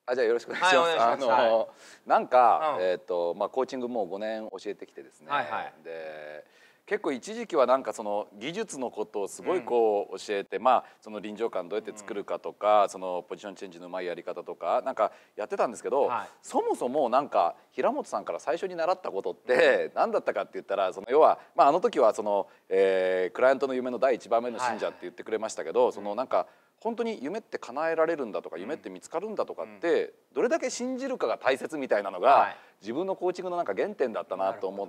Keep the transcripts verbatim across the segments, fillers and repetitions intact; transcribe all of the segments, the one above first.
あ、じゃあよろしくお願いします。あのなんか、えっとまあコーチングもうごねん教えてきてですね。で結構一時期はなんかその技術のことをすごいこう教えて、まあその臨場感どうやって作るかとか、そのポジションチェンジのうまいやり方とかなんかやってたんですけど、そもそもなんか平本さんから最初に習ったことって何だったかって言ったら、その要はまああの時はその、えー、クライアントの夢の第一番目の信者って言ってくれましたけど、そのなんか本当に夢って叶えられるんだとか、夢って見つかるんだとかってどれだけ信じるかが大切みたいなのが自分のコーチングのなんか原点だったなと思って、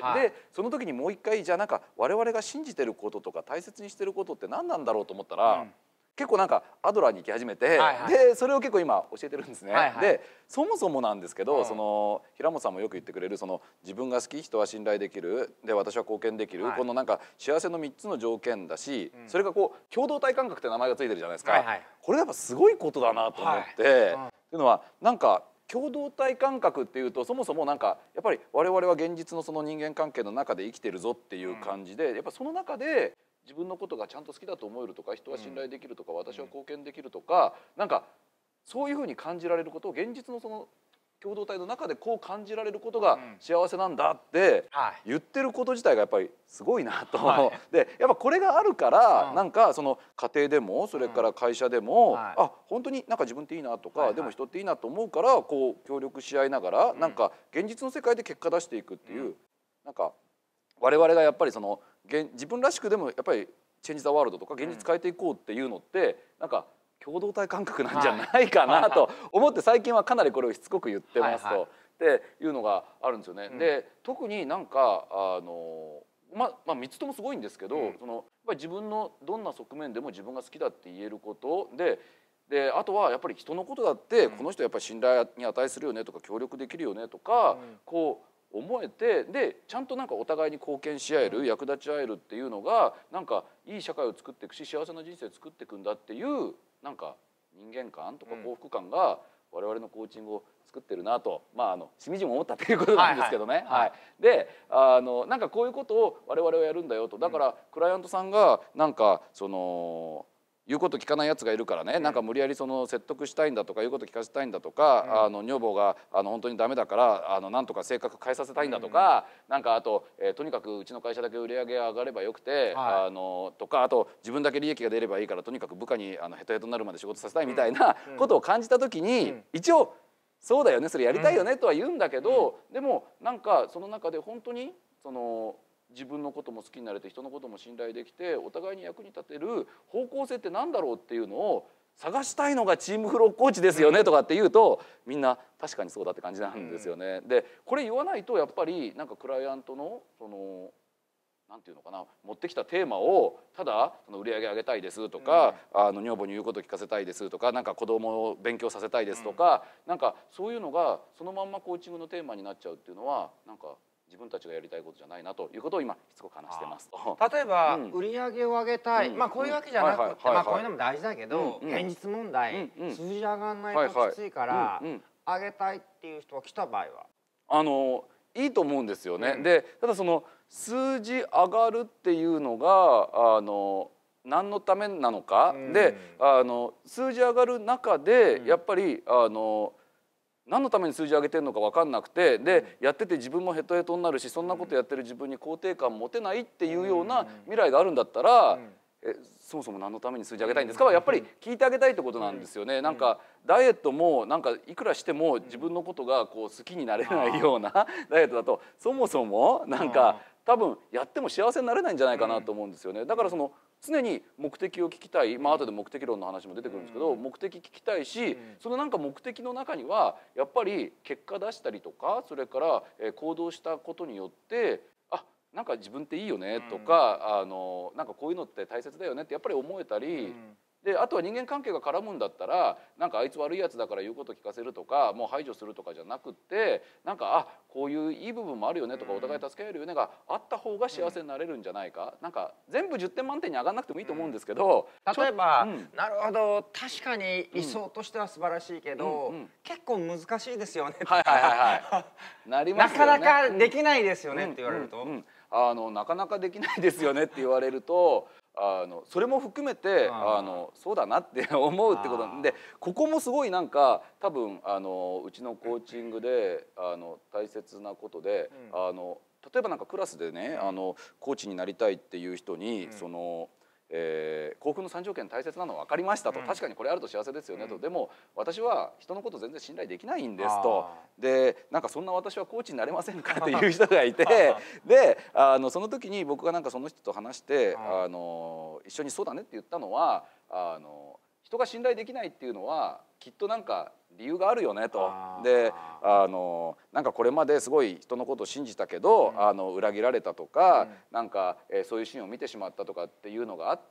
でその時にもう一回じゃあなんか我々が信じてることとか大切にしてることって何なんだろうと思ったら、結構なんかアドラーに行き始めて、でそれを結構今教えてるんですね。でそもそもなんですけど、その平本さんもよく言ってくれるその自分が好き、人は信頼できる、で私は貢献できる、このなんか幸せのみっつの条件だし、それがこう共同体感覚って名前がついてるじゃないですか。これやっぱすごいことだなと思って、っていうのはなんか共同体感覚っていうと、そもそもなんかやっぱり我々は現実のその人間関係の中で生きてるぞっていう感じで、やっぱその中で自分のことがちゃんと好きだと思えるとか、人は信頼できるとか、私は貢献できるとか、なんかそういうふうに感じられることを現実のその共同体の中でこう感じられることが幸せなんだって言ってること自体がやっぱりすごいなと。でやっぱこれがあるからなんかその家庭でもそれから会社でも、あ本当になんか自分っていいなとか、でも人っていいなと思うからこう協力し合いながらなんか現実の世界で結果出していくっていう、なんか我々がやっぱりその自分らしくでもやっぱりチェンジ・ザ・ワールドとか現実変えていこうっていうのってなんか共同体感覚なんじゃないかなと思って、最近はかなりこれをしつこく言ってますとっていうのがあるんですよね。で特になんかあのままあみっつともすごいんですけど、そのやっぱり自分のどんな側面でも自分が好きだって言えることで。であとはやっぱり人のことだってこの人やっぱり信頼に値するよねとか協力できるよねとかこう思えて、でちゃんとなんかお互いに貢献し合える、役立ち合えるっていうのがなんかいい社会を作っていくし、幸せな人生を作っていくんだっていうなんか人間観とか幸福感が我々のコーチングを作ってるなと、まああのしみじみ思ったっていうことなんですけどね。はい。であのなんかこういうことを我々はやるんだよと。だからクライアントさんがなんかその言うこと聞かないやつがいるからね、なんか無理やりその説得したいんだとか言うこと聞かせたいんだとか、うん、あの女房があの本当にダメだからあのなんとか性格変えさせたいんだとか、うん、なんかあと、えー、とにかくうちの会社だけ売り上げが上がればよくて、はい、あのとかあと自分だけ利益が出ればいいからとにかく部下にあのヘトヘトになるまで仕事させたいみたいなことを感じた時に、うん、一応そうだよねそれやりたいよねとは言うんだけど、うん、でもなんかその中で本当にその。自分のことも好きになれて人のことも信頼できてお互いに役に立てる方向性って何だろうっていうのを探したいのがチームフローコーチですよねとかって言うとみんな確かにそうだって感じなんですよね。でこれ言わないとやっぱりなんかクライアントのそのなんていうのかな持ってきたテーマをただその売り上げ上げたいですとか、うん、あの女房に言うこと聞かせたいですとかなんか子供を勉強させたいですとか、うん、なんかそういうのがそのまんまコーチングのテーマになっちゃうっていうのはなんか。自分たちがやりたいことじゃないなということを今しつこく話してます。 例えば、うん、売り上げを上げたい、うん、まあこういうわけじゃなくて、まあこういうのも大事だけど、うん、現実問題、うん、数字上がんないときついから上げたいっていう人が来た場合はあのいいと思うんですよね。うん、でただその数字上がるっていうのがあの何のためなのか、うん、であの数字上がる中でやっぱりあの何のために数字上げてるのか分かんなくてでやってて自分もヘトヘトになるしそんなことやってる自分に肯定感持てないっていうような未来があるんだったらえそもそも何のために数字上げたいんですかはやっぱり聞いてあげたいってことなんですよね。なんかダイエットもなんかいくらしても自分のことがこう好きになれないようなダイエットだとそもそもなんか多分やっても幸せになれないんじゃないかなと思うんですよね。だからその常に目的を聞きたい、まあ後で目的論の話も出てくるんですけど、目的聞きたいし、そのなんか目的の中にはやっぱり結果出したりとかそれから行動したことによってあなんか自分っていいよねとか、あのなんかこういうのって大切だよねってやっぱり思えたり。であとは人間関係が絡むんだったらなんかあいつ悪いやつだから言うこと聞かせるとかもう排除するとかじゃなくってなんかあこういういい部分もあるよねとかお互い助け合えるよねがあった方が幸せになれるんじゃないか。なんか全部じゅってん満点に上がんなくてもいいと思うんですけど、 例えば、うん、なるほど確かに理想としては素晴らしいけど、うんうん、結構難しいですよねとかなかなかできないですよねって言われると。 あのなかなかできないですよねって言われるとあのそれも含めてあのそうだなって思うってことなんで、ここもすごいなんか多分あのうちのコーチングであの大切なことで、あの例えばなんかクラスでね、あのコーチになりたいっていう人に、その。えー、幸福の三条件大切なの分かりましたと、うん、確かにこれあると幸せですよねと、うん、でも私は人のこと全然信頼できないんですと、でなんかそんな私はコーチになれませんかっていう人がいてであのその時に僕がなんかその人と話してあの一緒にそうだねって言ったのは、あの人が信頼できないっていうのはきっとなんか理由があるよねと。であのなんかこれまですごい人のことを信じたけど、うん、あの裏切られたとか、うん、なんか、えー、そういうシーンを見てしまったとかっていうのがあって、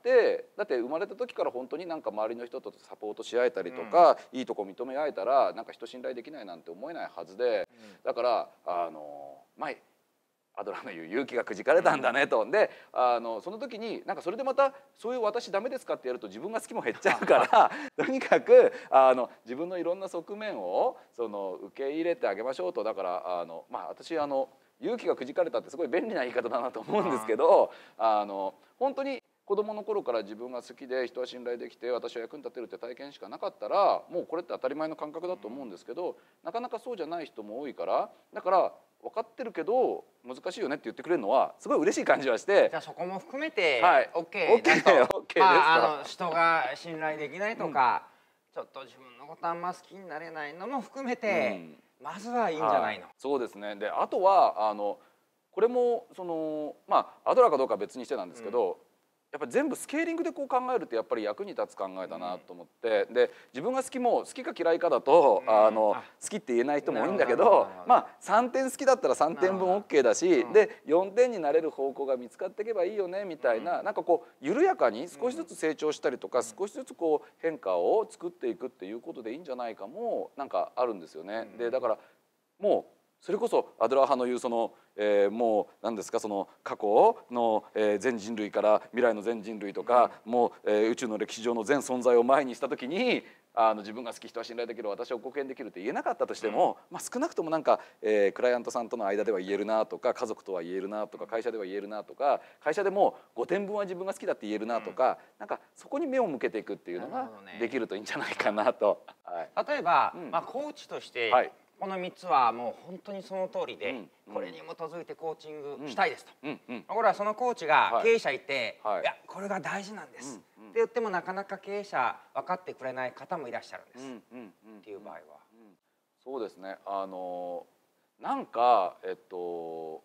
だって生まれた時から本当になんか周りの人とサポートし合えたりとか、うん、いいとこ認め合えたらなんか人信頼できないなんて思えないはずで、だからあの前アドラーの言う勇気がくじかれたんだねと。であのその時になんかそれでまたそういう私ダメですかってやると自分が好きも減っちゃうからとにかくあの自分のいろんな側面をその受け入れてあげましょうと。だからあのまあ私あの勇気がくじかれたってすごい便利な言い方だなと思うんですけど、あの本当に子供の頃から自分が好きで人は信頼できて私は役に立てるって体験しかなかったらもうこれって当たり前の感覚だと思うんですけど、なかなかそうじゃない人も多いから、だから分かってるけど難しいよねって言ってくれるのはすごい嬉しい感じはして、 じゃあそこも含めて OK だと、OK まあ、あの人が信頼できないとか、うん、ちょっと自分のことあんま好きになれないのも含めて、うん、まずはいいんじゃないの、はい、 そうですね。であとはあのこれもそのまあアドラーかどうかは別にしてなんですけど、うん、やっぱり全部スケーリングでこう考えるとやっぱり役に立つ考えだなと思って、うん、で自分が好きも好きか嫌いかだと、うん、あの好きって言えない人も多いんだけど、まあさんてん好きだったらさんてんぶん OK だし、うん、でよんてんになれる方向が見つかっていけばいいよねみたいな、うん、なんかこう緩やかに少しずつ成長したりとか、うん、少しずつこう変化を作っていくっていうことでいいんじゃないかもなんかあるんですよね。うん、でだからもうそれこそアドラー派の言うその、えー、もう何ですかその過去の、えー、全人類から未来の全人類とか、うん、もう、えー、宇宙の歴史上の全存在を前にした時にあの自分が好き人は信頼できる私は貢献できるって言えなかったとしても、うん、まあ、少なくともなんか、えー、クライアントさんとの間では言えるなとか家族とは言えるなとか会社では言えるなとか会社でもごてんぶんは自分が好きだって言えるなとか、うん、なんかそこに目を向けていくっていうのができるといいんじゃないかなと。 はい、例えば、うん、まあ、コーチとして、はい、このみっつはもう本当にその通りで、うんうん、これに基づいてコーチングしたいですと、うんうんうん、これはそのコーチが経営者いて、はい、いやこれが大事なんです、うんうん、って言ってもなかなか経営者分かってくれない方もいらっしゃるんです、うんうんうん、っていう場合は、うん、 そうですね、あのなんかえっと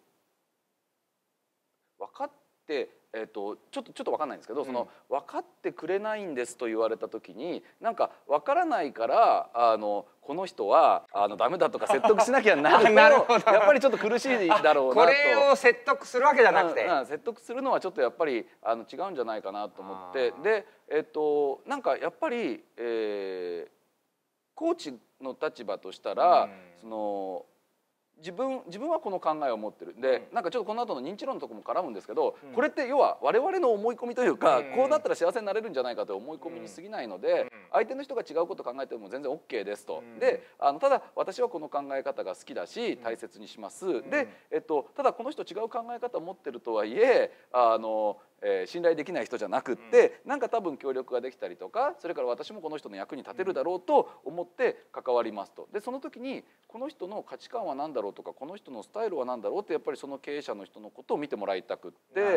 分かってえっと、ちょっとちょっと分かんないんですけど、うん、その分かってくれないんですと言われた時になんか分からないからあのこの人はあのダメだとか説得しなきゃなるとやっぱりちょっと苦しいだろうなと。 これを説得するわけじゃなくて、 うんうん、説得するのはちょっとやっぱりあの違うんじゃないかなと思って、で、えっと、なんかやっぱり、えー、コーチの立場としたら、うん、その自分自分はこの考えを持ってるで、うん、なんかちょっとこの後の認知論のとこも絡むんですけど、うん、これって要は我々の思い込みというか、うん、こうなったら幸せになれるんじゃないかという思い込みに過ぎないので、うん、相手の人が違うことを考えても全然 OK ですと、うん、であのただ私はこの考え方が好きだし大切にします、うん、で、えっと、ただこの人違う考え方を持ってるとはいえあのえー、信頼できない人じゃなくって、うん、なんか多分協力ができたりとか、それから私もこの人の役に立てるだろうと思って関わりますと。でその時にこの人の価値観は何だろうとかこの人のスタイルは何だろうってやっぱりその経営者の人のことを見てもらいたくって、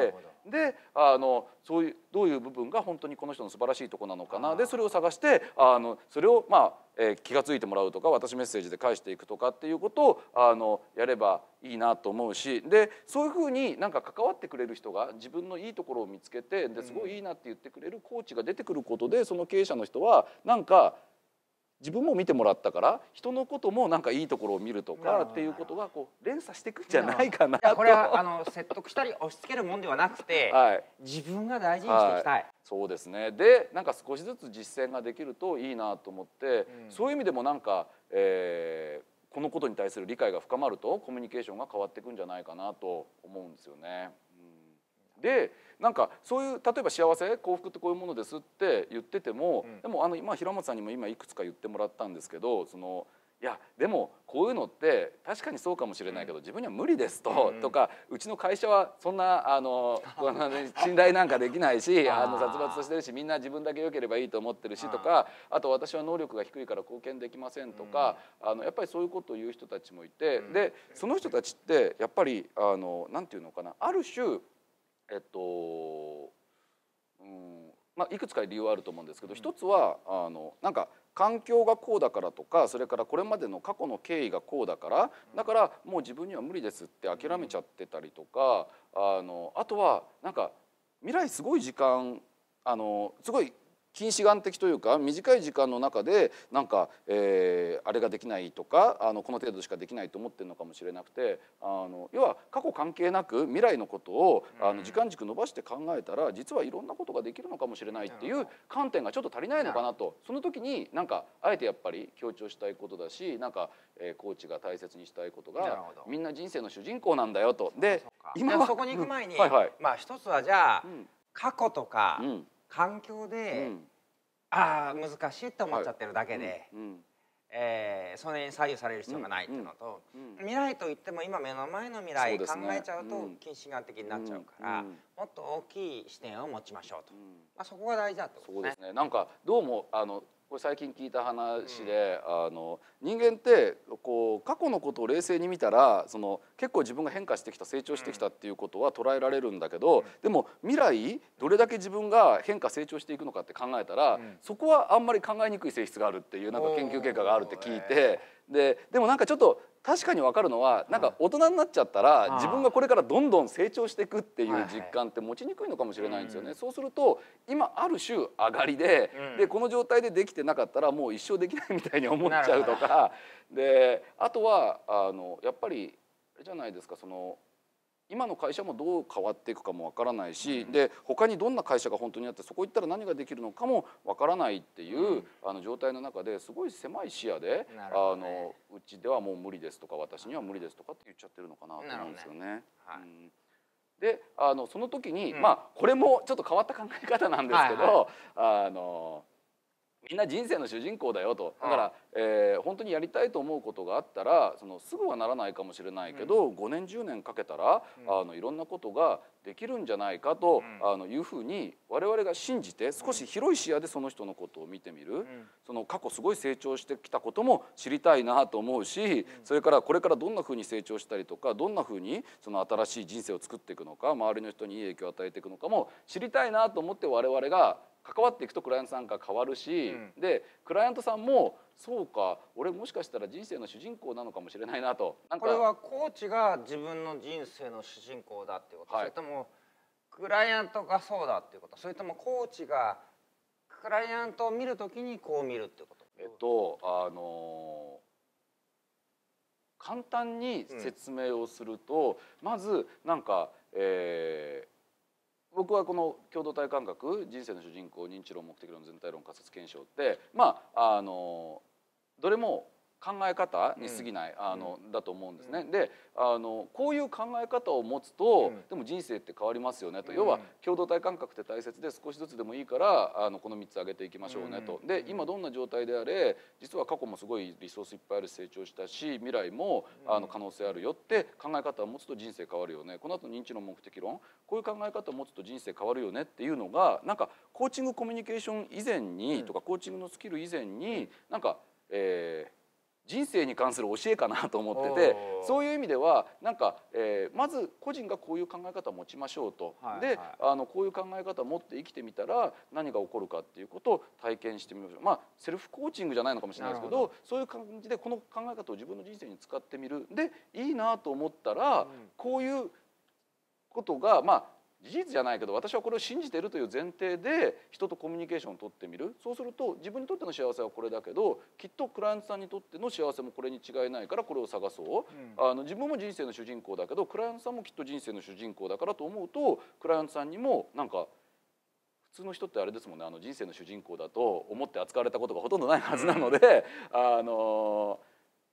であのそういうどういう部分が本当にこの人の素晴らしいところなのかな、でそれを探してあのそれをまあえー、気が付いてもらうとか私メッセージで返していくとかっていうことをあのやればいいなと思うし、でそういうふうになんか関わってくれる人が自分のいいところを見つけてですごいいいなって言ってくれるコーチが出てくることで、その経営者の人はなんか自分も見てもらったから人のこともなんかいいところを見るとかっていうことがこう連鎖していくんじゃないかなと。 これはあの説得したり押し付けるもんではなくて、はい、自分が大事にしていきたい、はい、 そうですね。でなんか少しずつ実践ができるといいなと思って、うん、そういう意味でもなんか、えー、このことに対する理解が深まるとコミュニケーションが変わっていくんじゃないかなと思うんですよね。うん、でなんかそういう例えば幸せ幸福ってこういうものですって言ってても、うん、でもあの今平松さんにも今いくつか言ってもらったんですけど、そのいやでもこういうのって確かにそうかもしれないけど、自分には無理ですと、とかうちの会社はそんなあの信頼なんかできないし、あの殺伐としてるし、みんな自分だけ良ければいいと思ってるしとか、あと私は能力が低いから貢献できませんとか、あのやっぱりそういうことを言う人たちもいて、でその人たちってやっぱりあのなんていうのかな、ある種えっとうんまあいくつか理由はあると思うんですけど、一つはあのなんか環境がこうだからとか、それからこれまでの過去の経緯がこうだから、だからもう自分には無理ですって諦めちゃってたりとか、あのあとはなんか未来すごい時間、あのすごい近視眼的というか、短い時間の中でなんか、えー、あれができないとか、あのこの程度しかできないと思ってるのかもしれなくて、あの要は過去関係なく未来のことをあの時間軸伸ばして考えたら、実はいろんなことができるのかもしれないっていう観点がちょっと足りないのかなと。その時になんかあえてやっぱり強調したいことだし、なんか、えー、コーチが大切にしたいことが、みんな人生の主人公なんだよと。で今はそこに行く前に、はいはい、まあ一つはじゃあ、うん、過去とか、うん環境で、うん、ああ難しいって思っちゃってるだけで、はいうん、えー、それに左右される必要がないっていうのと、うんうん、未来といっても今目の前の未来考えちゃうと近視眼的になっちゃうから、うん、もっと大きい視点を持ちましょうと、まあ、そこが大事だってことですね。 そうですね。なんかどうもあのこれ最近聞いた話で、うん、あの人間ってこう過去のことを冷静に見たら、その結構自分が変化してきた、成長してきたっていうことは捉えられるんだけど、うん、でも未来どれだけ自分が変化成長していくのかって考えたら、うん、そこはあんまり考えにくい性質があるっていうなんか研究結果があるって聞いて、ででもなんかちょっと確かに分かるのは、なんか大人になっちゃったら自分がこれからどんどん成長していくっていう実感って持ちにくいのかもしれないんですよね。そうすると今ある種上がりで、でこの状態でできてなかったらもう一生できないみたいに思っちゃうとかで、あとはあのやっぱりあれじゃないですか、その今の会社もどう変わっていくかもわからないし、うん、で他にどんな会社が本当にあって、そこ行ったら何ができるのかもわからないっていう、うん、あの状態の中ですごい狭い視野で、ね、あのうちではもう無理ですとか私には無理ですとかって言っちゃってるのかなと思うんですよね。ねはいうん、であのその時に、うん、まあこれもちょっと変わった考え方なんですけど、はいはい、あのみんな人生の主人公だよと。だから、えー、本当にやりたいと思うことがあったら、そのすぐはならないかもしれないけど、うん、ごねんじゅうねんかけたら、うん、あのいろんなことができるんじゃないかと、うん、あのいうふうに我々が信じて、少し広い視野でその人のことを見てみる、うん、その過去すごい成長してきたことも知りたいなと思うし、うん、それからこれからどんなふうに成長したりとか、どんなふうにその新しい人生を作っていくのか、周りの人にいい影響を与えていくのかも知りたいなと思って我々が関わっていくと、クライアントさんが変わるし、うん、でクライアントさんもそうか、俺もしかしたら人生の主人公なのかもしれないなと。なんかこれはコーチが自分の人生の主人公だっていうこと、はい、それともクライアントがそうだっていうこと、それともコーチがクライアントを見るときにこう見るっていうこと。 えっとあの簡単に説明をすると、うん、まずなんか、えー僕はこの共同体感覚、人生の主人公、認知論、目的論、全体論、仮説検証って、まああのどれも考え方に過ぎない、うん、あのだと思うんですね。うん、であのこういう考え方を持つと、うん、でも人生って変わりますよねと。要は共同体感覚って大切で、少しずつでもいいからあのこのみっつ上げていきましょうねと。で今どんな状態であれ、実は過去もすごいリソースいっぱいあるし、成長したし、未来もあの可能性あるよって考え方を持つと人生変わるよね。この後認知論、目的論、こういう考え方を持つと人生変わるよねっていうのが、なんかコーチングコミュニケーション以前にとか、コーチングのスキル以前になんか、えー人生に関する教えかなと思ってて、そういう意味ではなんか、えー、まず個人がこういう考え方を持ちましょうと、はいはい、であのこういう考え方を持って生きてみたら何が起こるかっていうことを体験してみましょう。まあセルフコーチングじゃないのかもしれないですけど、そういう感じでこの考え方を自分の人生に使ってみる。でいいなと思ったら、うん、こういうことがまあ事実じゃないけど、私はこれを信じているという前提で人とコミュニケーションを取ってみる。そうすると自分にとっての幸せはこれだけど、きっとクライアントさんにとっての幸せもこれに違いないからこれを探そう、うん、あの自分も人生の主人公だけどクライアントさんもきっと人生の主人公だからと思うと、クライアントさんにもなんか普通の人ってあれですもんね、あの人生の主人公だと思って扱われたことがほとんどないはずなので、うん、あの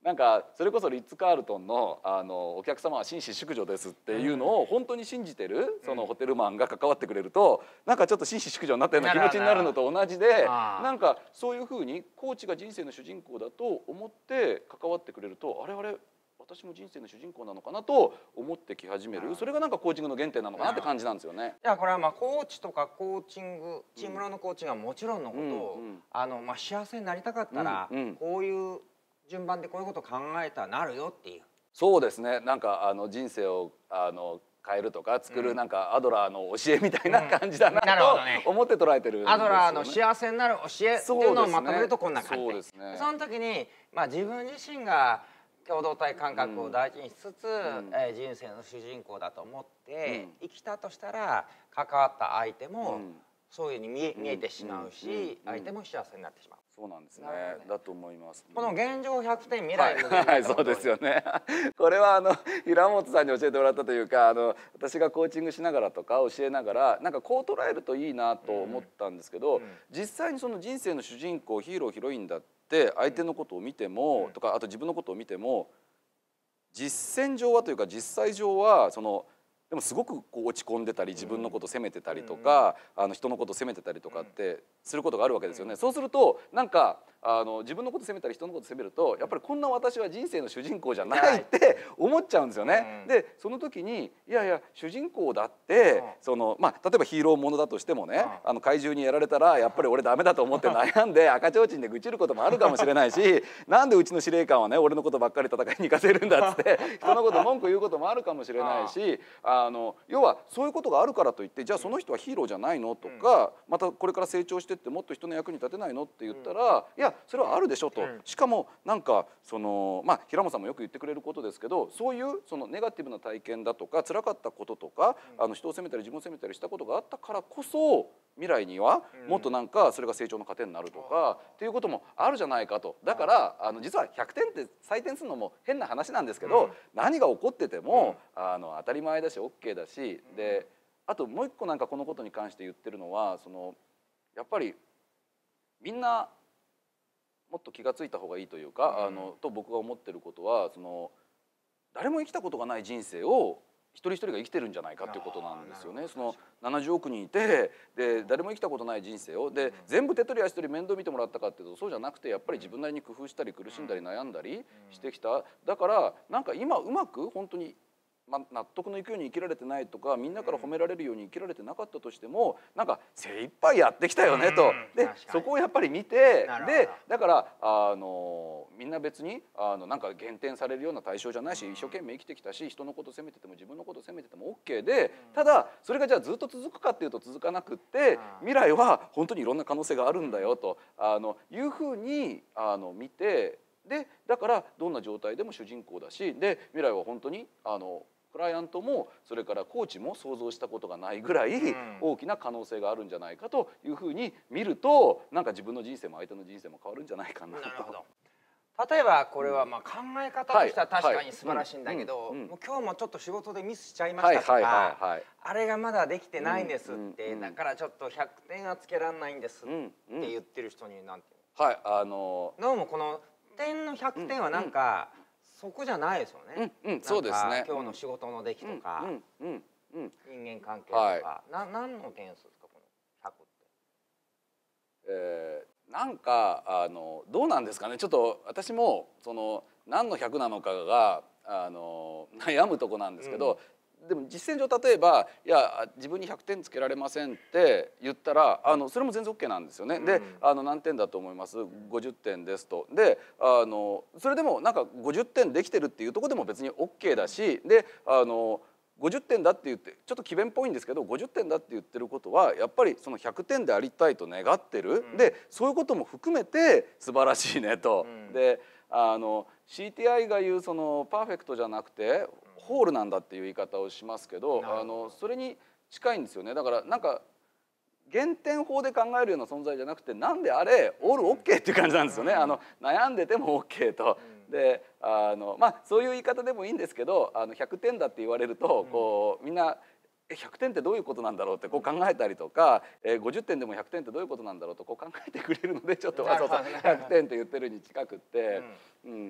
なんかそれこそリッツ・カールトンのあのお客様は紳士淑女ですっていうのを本当に信じてるそのホテルマンが関わってくれるとなんかちょっと紳士淑女になったような気持ちになるのと同じでなんかそういうふうにコーチが人生の主人公だと思って関わってくれるとあれあれ私も人生の主人公なのかなと思ってき始めるそれがなんかコーチングの原点なのかなって感じなんですよね。 いやこれはまあコーチとかコーチングチームのコーチがもちろんのことを、うんうん、あのまあ幸せになりたかったら、うんうん、こういう順番でこういうことを考えたらなるよっていう。 そうですね。なんかあの人生をあの変えるとか作るなんかアドラーの教えみたいな感じだなと思って捉えてるんですよね。 アドラーの幸せになる教えっていうのをまとめるとこんな感じで。そうですね。その時にまあ自分自身が共同体感覚を大事にしつつ、うんえー、人生の主人公だと思って生きたとしたら関わった相手もそういうふうに見え、見えてしまうし相手も幸せになってしまう。 そうなんですね。だと思います。 この現状ひゃくてん未来のはい、そうですよね。これはあの平本さんに教えてもらったというか、あの私がコーチングしながらとか教えながら、なんかこう捉えるといいなと思ったんですけど、うんうん、実際にその人生の主人公ヒーローヒロインだって相手のことを見ても、うん、とかあと自分のことを見ても、実践上はというか実際上はその。でもすごくこう落ち込んでたり自分のことを責めてたりとか、うん、あの人のことを責めてたりとかってすることがあるわけですよね。うん、そうするとなんかあの自分のことを責めたり人のことを責めるとやっぱりこんな私は人生の主人公じゃないって思っちゃうんですよね。うん、でその時にいやいや主人公だって、うん、そのまあ例えばヒーローものだとしてもね、うん、あの怪獣にやられたらやっぱり俺ダメだと思って悩んで赤ちょうちんで愚痴ることもあるかもしれないしなんでうちの司令官はね俺のことばっかり戦いに行かせるんだっつって人のこと文句言うこともあるかもしれないし。あの要はそういうことがあるからといってじゃあその人はヒーローじゃないのとか、うん、またこれから成長してってもっと人の役に立てないのって言ったら、うん、いやそれはあるでしょと、うん、しかもなんかそのまあ平本さんもよく言ってくれることですけどそういうそのネガティブな体験だとか辛かったこととか、うん、あの人を責めたり自分を責めたりしたことがあったからこそ未来にはもっとなんかそれが成長の糧になるとか、うん、っていうこともあるじゃないかと。だからあの実はひゃくてんって採点するのも変な話なんですけど、うん、何が起こってても、うん、あの当たり前だし オーケー だしであともう一個なんかこのことに関して言ってるのはそのやっぱりみんなもっと気が付いた方がいいというか、うん、あのと僕が思ってることはその誰も生きたことがない人生を一人一人が生きてるんじゃないかっていうことなんですよね。そのななじゅうおく人いてで誰も生きたことない人生をで、うん、全部手取り足取り面倒見てもらったかっていうとそうじゃなくてやっぱり自分なりに工夫したり苦しんだり悩んだりしてきた。だからなんか今うまく本当にまあ、納得のいくように生きられてないとかみんなから褒められるように生きられてなかったとしてもなんか精一杯やってきたよねと。でそこをやっぱり見てでだからあのみんな別にあのなんか減点されるような対象じゃないし一生懸命生きてきたし人のこと責めてても自分のこと責めてても オーケー でただそれがじゃあずっと続くかっていうと続かなくって未来は本当にいろんな可能性があるんだよとあのいうふうにあの見てでだからどんな状態でも主人公だしで未来は本当にあのクライアントもそれからコーチも想像したことがないぐらい大きな可能性があるんじゃないかというふうに見るとなんか自分の人生も相手の人生も変わるんじゃないかなと。なるほど。 例えばこれはまあ考え方としては確かに素晴らしいんだけどもう今日もちょっと仕事でミスしちゃいましたとかあれがまだできてないんですってだからちょっとひゃくてんはつけられないんですって言ってる人に何て言うの？はいあのどうもこの点のひゃくてんはなんかそこじゃないですよね。 うんうん、そうですね。 今日の仕事の出来とか、人間関係とか、な何の点数ですかこのひゃくって。 えー、なんかあのどうなんですかね。ちょっと私もその何のひゃくなのかがあの悩むとこなんですけど。うんでも実践上例えば「いや自分にひゃくてんつけられません」って言ったらあのそれも全然 オーケー なんですよね。であの何点だと思いますごじゅってんですと。であのそれでもなんかごじゅってんできてるっていうところでも別に オーケー だしであのごじゅってんだって言ってちょっと詭弁っぽいんですけどごじゅってんだって言ってることはやっぱりそのひゃくてんでありたいと願ってる。でそういうことも含めて素晴らしいねと。であの シーティーアイ が言うそのパーフェクトじゃなくてホールなんだっていう言い方をしますけどあのそれに近いんですよね。だからなんか減点法で考えるような存在じゃなくてなんであれオールオッケーっていう感じなんですよね。あの悩んでてもオッケーと。であのまあそういう言い方でもいいんですけどあのひゃくてんだって言われるとこうみんなひゃくてんってどういうことなんだろうってこう考えたりとかごじゅってんでもひゃくてんってどういうことなんだろうとこう考えてくれるのでちょっとわざわざひゃくてんって言ってるに近くって。うん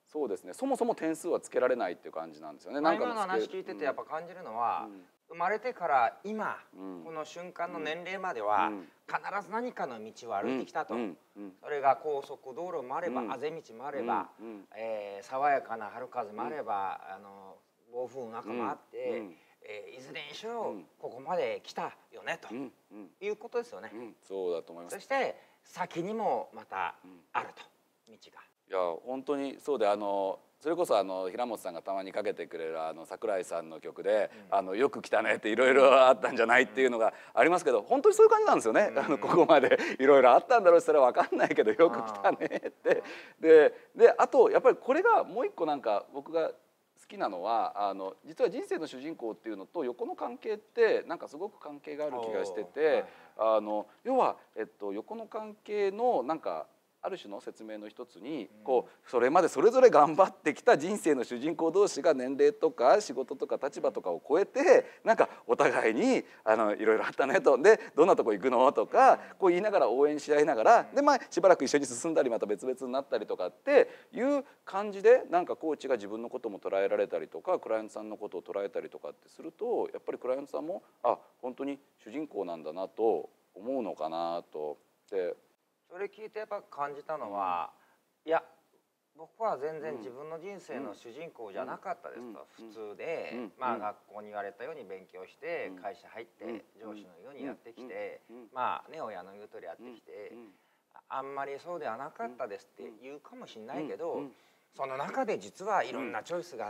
そうですね。そもそも点数はつけられないっていう感じなんですよね。 なんか今の話聞いててやっぱ感じるのは、生まれてから今、この瞬間の年齢までは必ず何かの道を歩いてきたと。それが高速道路もあれば、あぜ道もあれば、えー、爽やかな春風もあれば、あの暴風の中もあって、えー、いずれにしろここまで来たよねということですよね。 そうだと思います。 そして先にもまたあると道が。 いや本当にそうで、あのそれこそあの平本さんがたまにかけてくれるあの桜井さんの曲で「うん、あのよく来たね」っていろいろあったんじゃないっていうのがありますけど、本当にそういう感じなんですよね。うん、あのここまでいろいろあったんだろうし、それは分かんないけどよく来たねって。でであとやっぱりこれがもう一個なんか僕が好きなのは、あの実は人生の主人公っていうのと横の関係ってなんかすごく関係がある気がしてて、あの要は、えっと、横の関係のなんかある種の説明の一つに、こうそれまでそれぞれ頑張ってきた人生の主人公同士が年齢とか仕事とか立場とかを超えて、なんかお互いにあのいろいろあったねと、でどんなとこ行くのとかこう言いながら応援し合いながら、でまあしばらく一緒に進んだりまた別々になったりとかっていう感じで、なんかコーチが自分のことも捉えられたりとかクライアントさんのことを捉えたりとかってすると、やっぱりクライアントさんもあ本当に主人公なんだなと思うのかなと。でそれ聞いてやっぱ感じたのは、いや僕は全然自分の人生の主人公じゃなかったですと。普通でまあ学校に言われたように勉強して会社入って上司のようにやってきて、まあね親の言う通りやってきて、あんまりそうではなかったですって言うかもしれないけど、その中で実はいろんなチョイスがあって、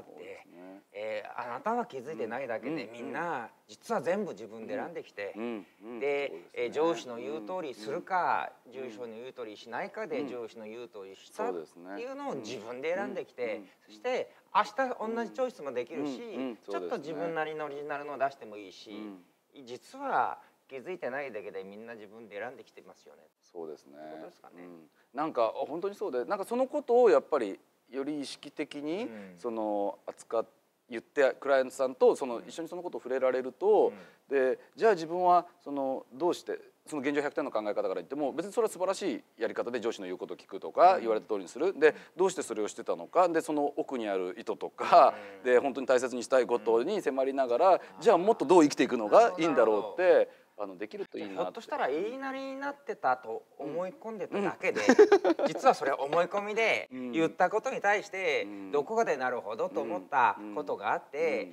えー、あなたは気づいてないだけでみんな実は全部自分で選んできて、で、えー、上司の言う通りするか上司の言う通りしないかで上司の言う通りしたっていうのを自分で選んできて、そして明日同じチョイスもできるし、ちょっと自分なりのオリジナルのを出してもいいし、実は気づいてないだけでみんな自分で選んできてますよね。 そうですね。 そうですかね。 うん、なんか本当にそうで、なんかそのことをやっぱりより意識的にその扱って言ってクライアントさんとその一緒にそのことを触れられると、でじゃあ自分はそのどうしてその現状ひゃくてんの考え方から言っても別にそれは素晴らしいやり方で上司の言うことを聞くとか言われた通りにする、でどうしてそれをしてたのか、でその奥にある意図とかで本当に大切にしたいことに迫りながら、じゃあもっとどう生きていくのがいいんだろうってあのできるといいなって。 ひょっとしたら言いなりになってたと思い込んでただけで、実はそれは思い込みで言ったことに対してどこかでなるほどと思ったことがあって、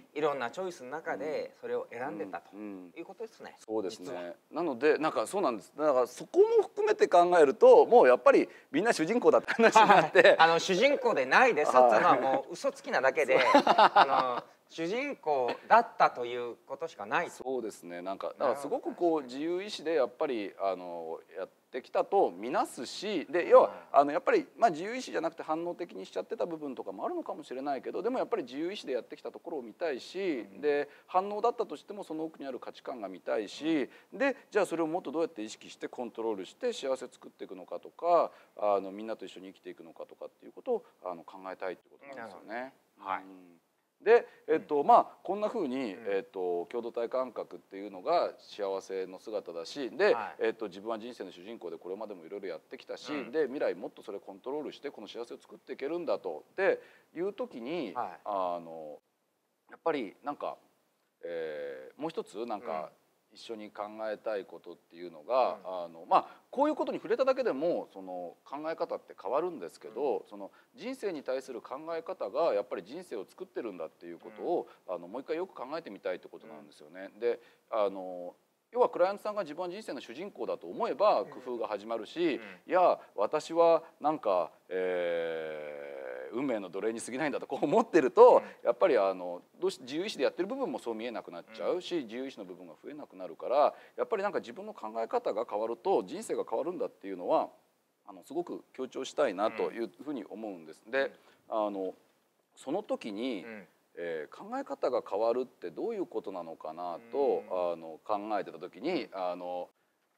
いろんなチョイスの中でそれを選んでたということですね。 そうですね。なのでなんかそうなんです。だからそこも含めて考えると、もうやっぱりみんな主人公だって話になって、 あの主人公でないですっていうのはもう嘘つきなだけで、あの主人公だったということしかない。 そうですね。なんかだからすごくこう自由意志でやっぱりあのやってきたとみなすし、で要はあのやっぱりまあ自由意志じゃなくて反応的にしちゃってた部分とかもあるのかもしれないけど、でもやっぱり自由意志でやってきたところを見たいし、で反応だったとしてもその奥にある価値観が見たいし、でじゃあそれをもっとどうやって意識してコントロールして幸せ作っていくのかとか、あのみんなと一緒に生きていくのかとかっていうことをあの考えたいっていうことなんですよね。はい。で、えっとまあこんなふうに、えっと共同体感覚っていうのが幸せの姿だし、で、えっと自分は人生の主人公でこれまでもいろいろやってきたし、で未来もっとそれコントロールしてこの幸せを作っていけるんだとっていう時に、あのやっぱりなんか、えー、もう一つなんか、一緒に考えたいことっていうのが、うん、あのまあこういうことに触れただけでもその考え方って変わるんですけど、うん、その人生に対する考え方がやっぱり人生を作ってるんだっていうことを、うん、あのもう一回よく考えてみたいってことなんですよね。うん、であの要はクライアントさんが自分は人生の主人公だと思えば工夫が始まるし、うん、いや私はなんか、えー運命の奴隷に過ぎないんだとこう思ってると、やっぱりあのどうして自由意志でやってる部分もそう見えなくなっちゃうし、自由意志の部分が増えなくなるから、やっぱりなんか自分の考え方が変わると人生が変わるんだっていうのはあのすごく強調したいなというふうに思うんです。であのその時に、えー、考え方が変わるってどういうことなのかなとあの考えてた時にあの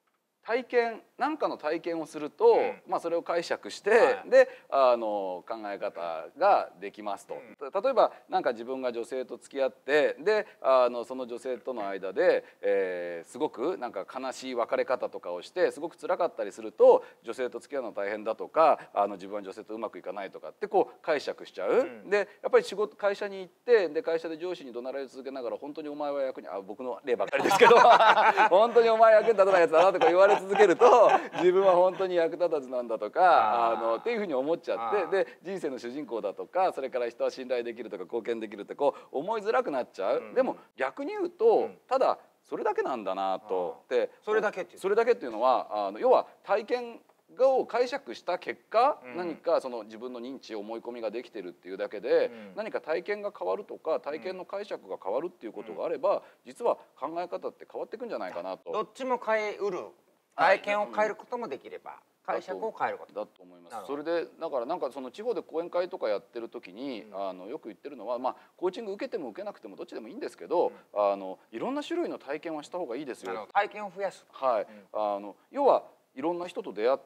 体験何かの体験をすると、うん、まあそれを解釈して、はい、であの考え方ができますと、うん、例えば何か自分が女性と付き合ってであのその女性との間で、えー、すごくなんか悲しい別れ方とかをしてすごく辛かったりすると女性と付き合うの大変だとかあの自分は女性とうまくいかないとかってこう解釈しちゃう、うん、でやっぱり仕事会社に行ってで会社で上司に怒鳴られ続けながら本当にお前は役にあ僕の例ばっかりですけど本当にお前役に立たないやつだなとか言われ続けると自分は本当に役立たずなんだとかあのっていうふうに思っちゃってで人生の主人公だとかそれから人は信頼できるとか貢献できるってこう思いづらくなっちゃう、うん、でも逆に言うと、うん、ただそれだけなんだなとでそれだけってそれだけっていうのはあの要は体験を解釈した結果、うん、何かその自分の認知思い込みができてるっていうだけで、うん、何か体験が変わるとか体験の解釈が変わるっていうことがあれば、うん、実は考え方って変わっていくんじゃないかなと。 どっちも変えうる体験を変えることもできれば、解釈を変えることだと思います。それでだからなんかその地方で講演会とかやってる時に、うん、あのよく言ってるのは、まあ、コーチング受けても受けなくてもどっちでもいいんですけど、うん、あのいろんな種類の体験はした方がいいですよ。 体験を増やす、 はい、うん、あの要はいろんな人と出会って、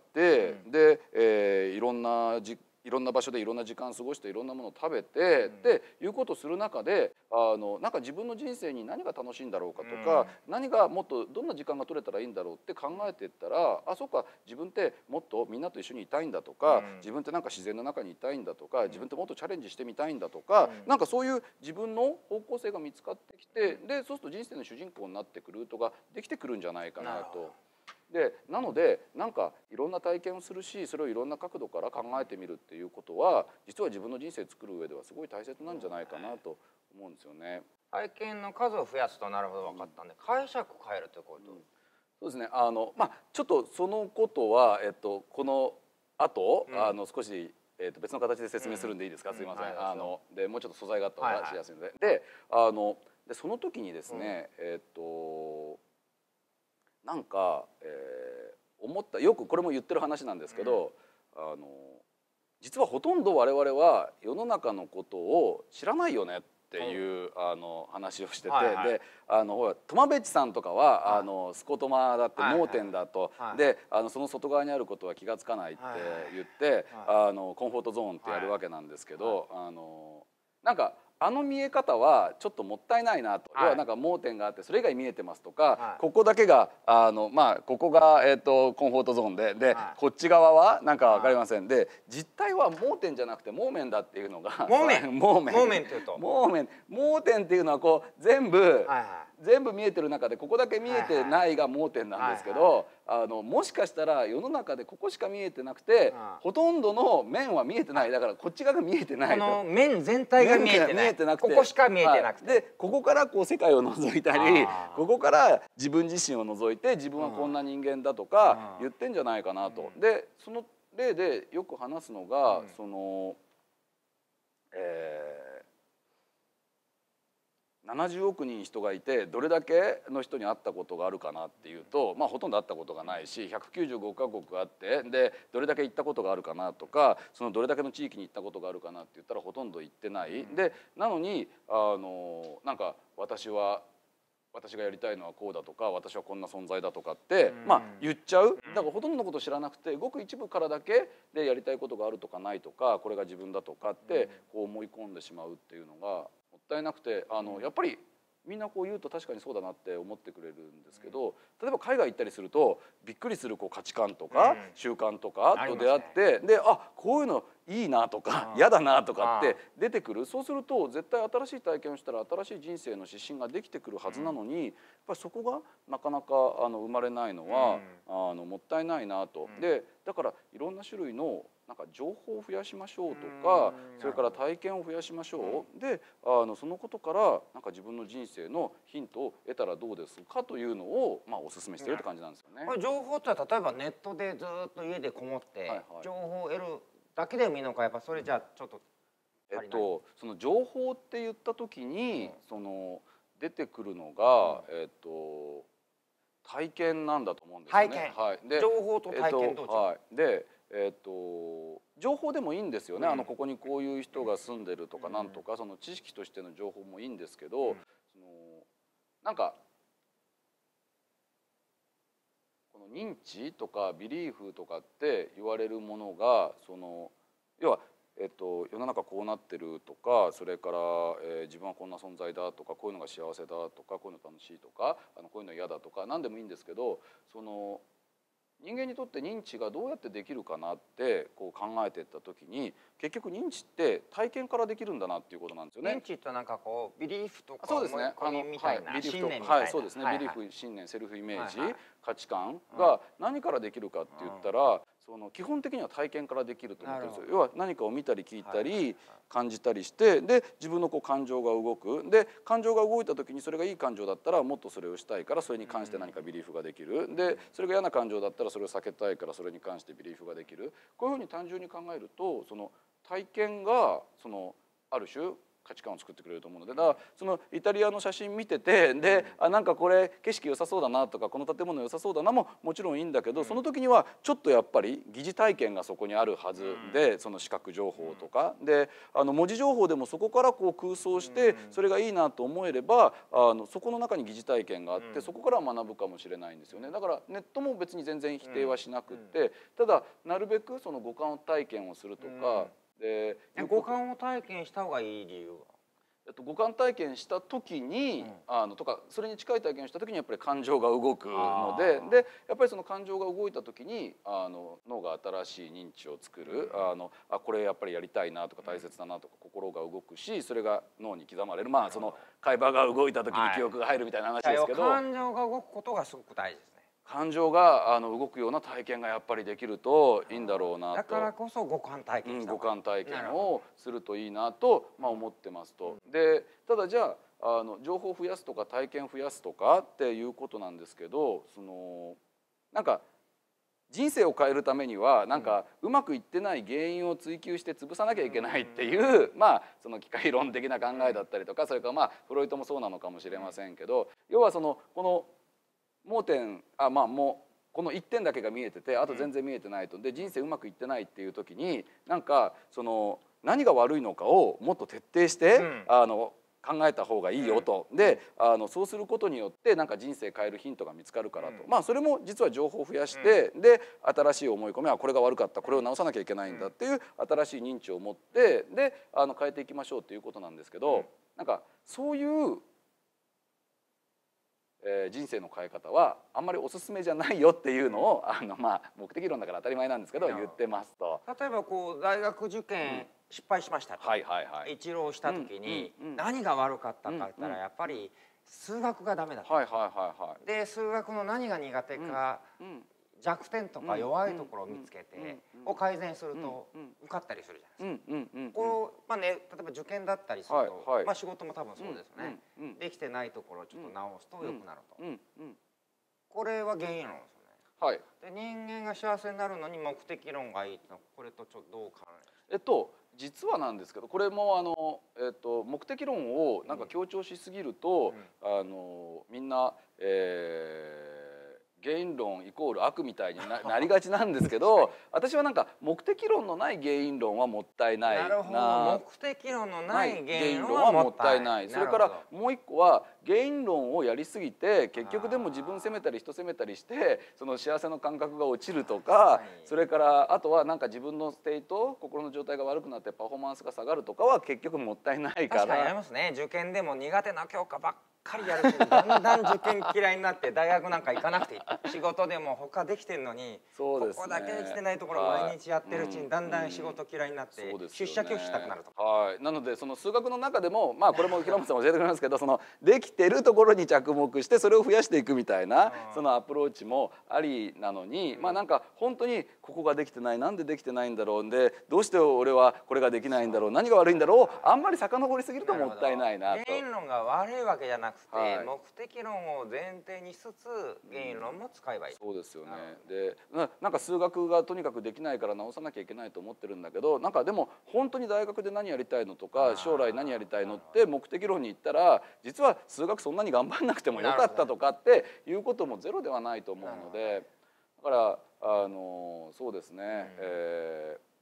うん、で、えー、いろんなじいろんな場所でいろんな時間過ごしていろんなものを食べて、うん、っていうことをする中であのなんか自分の人生に何が楽しいんだろうかとか、うん、何がもっとどんな時間が取れたらいいんだろうって考えていったらあそうか自分ってもっとみんなと一緒にいたいんだとか、うん、自分ってなんか自然の中にいたいんだとか、うん、自分ってもっとチャレンジしてみたいんだとか、うん、なんかそういう自分の方向性が見つかってきてでそうすると人生の主人公になってくるとかできてくるんじゃないかなと。でなのでなんかいろんな体験をするしそれをいろんな角度から考えてみるっていうことは実は自分の人生を作る上ではすごい大切なんじゃないかなと思うんですよね。 体験の数を増やすとなるほど分かったんで、うん、解釈を変えるということ、うん、 そうですねあの、まあ、ちょっとそのことは、えっと、この後、うん、あの少し、えっと、別の形で説明するんでいいですか、うん、すいません、うん、あのでもうちょっと素材があったらしやすいので、はいはい、であのでその時にですね、うん、えっとなんか、えー、思ったよくこれも言ってる話なんですけど、うん、あの実はほとんど我々は世の中のことを知らないよねっていう、うん、あの話をしてて、はいはい、であのほら苫米地さんとかは、はい、あのスコトマだって盲点だと、はいはい、であのその外側にあることは気が付かないって言って、はいはい、あのコンフォートゾーンってやるわけなんですけど、はいはい、あのなんかあの見え方はちょっともったいないなと、はい、要はなんか盲点があってそれ以外見えてますとか、はい、ここだけがあのまあここが、えー、とコンフォートゾーンでで、はい、こっち側はなんか分かりません、はい、で実態は盲点じゃなくて盲面だっていうのが盲面盲面盲面っていうと盲面盲点っていうのはこう全部、はいはい、全部見えてる中でここだけ見えてないが盲点なんですけど、はいはい、あのもしかしたら世の中でここしか見えてなくて、はい、ほとんどの面は見えてないだからこっち側が見えてないと。 この面全体が見えてない。ここしか見えてなくて、 はい、でここからこう世界を覗いたりここから自分自身を覗いて自分はこんな人間だとか言ってんじゃないかなと。でその例でよく話すのが、うん、その、えー、ななじゅうおくにん人がいてどれだけの人に会ったことがあるかなっていうと、まあ、ほとんど会ったことがないしひゃくきゅうじゅうごかこくあってでどれだけ行ったことがあるかなとかそのどれだけの地域に行ったことがあるかなって言ったらほとんど行ってない。でなのにあのなんか私は私がやりたいのはこうだとか私はこんな存在だとかって、まあ、言っちゃう。だからほとんどのこと知らなくてごく一部からだけでやりたいことがあるとかないとかこれが自分だとかってこう思い込んでしまうっていうのがもったいなくてあのやっぱりみんなこう言うと確かにそうだなって思ってくれるんですけど例えば海外行ったりするとびっくりするこう価値観とか習慣とかと出会ってであこういうのいいなとか嫌だなとかって出てくる。そうすると絶対新しい体験をしたら新しい人生の指針ができてくるはずなのにやっぱりそこがなかなかあの生まれないのはあのもったいないなと。でだからいろんな種類のなんか情報を増やしましょうとかそれから体験を増やしましょうであのそのことからなんか自分の人生のヒントを得たらどうですかというのをまあお勧めしてるって感じなんですよね。 これ情報って例えばネットでずっと家でこもって情報を得るだけでもいいのかやっぱそれじゃちょっとえっとその情報って言った時にその出てくるのがえっと体験なんだと思うんですよね。 体験、 はい、で情報と体験どう違う、 はい、でえー、と情報でもいいんですよね、うん、あのここにこういう人が住んでるとかなんとか、うん、その知識としての情報もいいんですけど、うん、そのなんかこその認知とかビリーフとかって言われるものがその要はえっと、世の中こうなってるとかそれから、えー、自分はこんな存在だとかこういうのが幸せだとかこういうの楽しいとかあのこういうの嫌だとか何でもいいんですけどその人間にとって認知がどうやってできるかなってこう考えていった時に結局認知って体験からできるんだなっていうことなんですよね。 認知ってなんかこうビリーフとかそうですね思い込みみたいな、 はい、 信念みたいな、 はい、そうですね、 はいはい、 ビリーフ信念セルフイメージ、 はいはい、 価値観が何からできるかって言ったら、うん、その基本的には体験からできると思ってるんですよ。要は何かを見たり聞いたり、はいはいはい、感じたりしてで自分のこう感情が動くで感情が動いた時にそれがいい感情だったらもっとそれをしたいからそれに関して何かビリーフができる、うん、でそれが嫌な感情だったらそれを避けたいからそれに関してビリーフができる。こういうふうに単純に考えるとその体験がそのある種価値観を作ってくれると思うのでだからそのイタリアの写真見ててであなんかこれ景色良さそうだなとかこの建物良さそうだなももちろんいいんだけどその時にはちょっとやっぱり疑似体験がそこにあるはずでその視覚情報とかであの文字情報でもそこからこう空想してそれがいいなと思えればあのそこの中に疑似体験があってそこから学ぶかもしれないんですよね。だからネットも別に全然否定はしなくってただなるべくその五感体験をするとか。で五感を体験した方がいい理由はえっと、五感体験した時に、うん、あのとかそれに近い体験をした時にやっぱり感情が動くのででやっぱりその感情が動いた時にあの脳が新しい認知を作る、うん、あのあこれやっぱりやりたいなとか大切だなとか心が動くしそれが脳に刻まれるまあその海馬が動いた時に記憶が入るみたいな話ですけど、 はい、感情が動くことがすごく大事ですね。 感情があの動くような体験がやっぱりできるといいんだろうなと。 だからこそ五感体験した、 うん、五感体験をするといいなと、まあ、思ってますと。でただじゃああの情報を増やすとか体験増やすとかっていうことなんですけどそのなんか人生を変えるためにはなんかうまくいってない原因を追求して潰さなきゃいけないっていうまあその機械論的な考えだったりとかそれからまあフロイトもそうなのかもしれませんけど要はそのこの盲点あまあもうこのいってんだけが見えててあと全然見えてないとで人生うまくいってないっていう時になんかその何が悪いのかをもっと徹底して、うん、あの考えた方がいいよと、うん、であのそうすることによってなんか人生変えるヒントが見つかるからと、うん、まあそれも実は情報を増やして、うん、で新しい思い込みはこれが悪かったこれを直さなきゃいけないんだっていう新しい認知を持ってであの変えていきましょうっていうことなんですけど、うん、なんかそういうえー、人生の変え方はあんまりおすすめじゃないよっていうのをあの、まあ、目的論だから当たり前なんですけど言ってますと。 例えばこう大学受験失敗しましたと、はいはいはい、一浪した時に何が悪かったかって言ったらやっぱり数学がダメだった。はいはいはいはい、で数学の何が苦手か、うんうん弱点とか弱いところを見つけてを改善すると受かったりするじゃないですか。こうまあね例えば受験だったりすると、はいはい、まあ仕事も多分そうですよね。うんうん、できてないところをちょっと直すと良くなると。うんうん、これは原因論ですよね。はい、で人間が幸せになるのに目的論がいいってのはこれとちょっとどう関連して。 えっと実はなんですけどこれもあの、えっと、目的論をなんか強調しすぎると、うん、あのみんな、えー原因論イコール悪みたいに な, なりがちなんですけど私はなんか目的論のない原因論はもったいないな。 なるほど目的論のない原因論はもったいない。 それからもう一個は原因論をやりすぎて結局でも自分責めたり人責めたりしてその幸せの感覚が落ちるとか、はい、それからあとはなんか自分のステート心の状態が悪くなってパフォーマンスが下がるとかは結局もったいないから。 確かにありますね。受験でも苦手な教科ばっかかりやるしだんだん受験嫌いになって大学なんか行かなくていい仕事でも他できてるのにそうです、ね、ここだけできてないところ毎日やってるうちにだんだん仕事嫌いになって出社拒否したくなるとか、 はい、なのでその数学の中でもまあこれも平本さん教えてくれますけどそのできてるところに着目してそれを増やしていくみたいなそのアプローチもありなのにまあなんか本当にここができてないなんでできてないんだろうでどうして俺はこれができないんだろう何が悪いんだろうあんまり遡りすぎるともったいないなと。 原因論が悪いわけじゃなくて、はい、目的論を前提にしつつ原因論も使えばいい。 そうですよね。でな、なんか数学がとにかくできないから直さなきゃいけないと思ってるんだけどなんかでも本当に大学で何やりたいのとか将来何やりたいのって目的論に言ったら実は数学そんなに頑張んなくてもよかったとかっていうこともゼロではないと思うのでだからあのそうですね、うんえー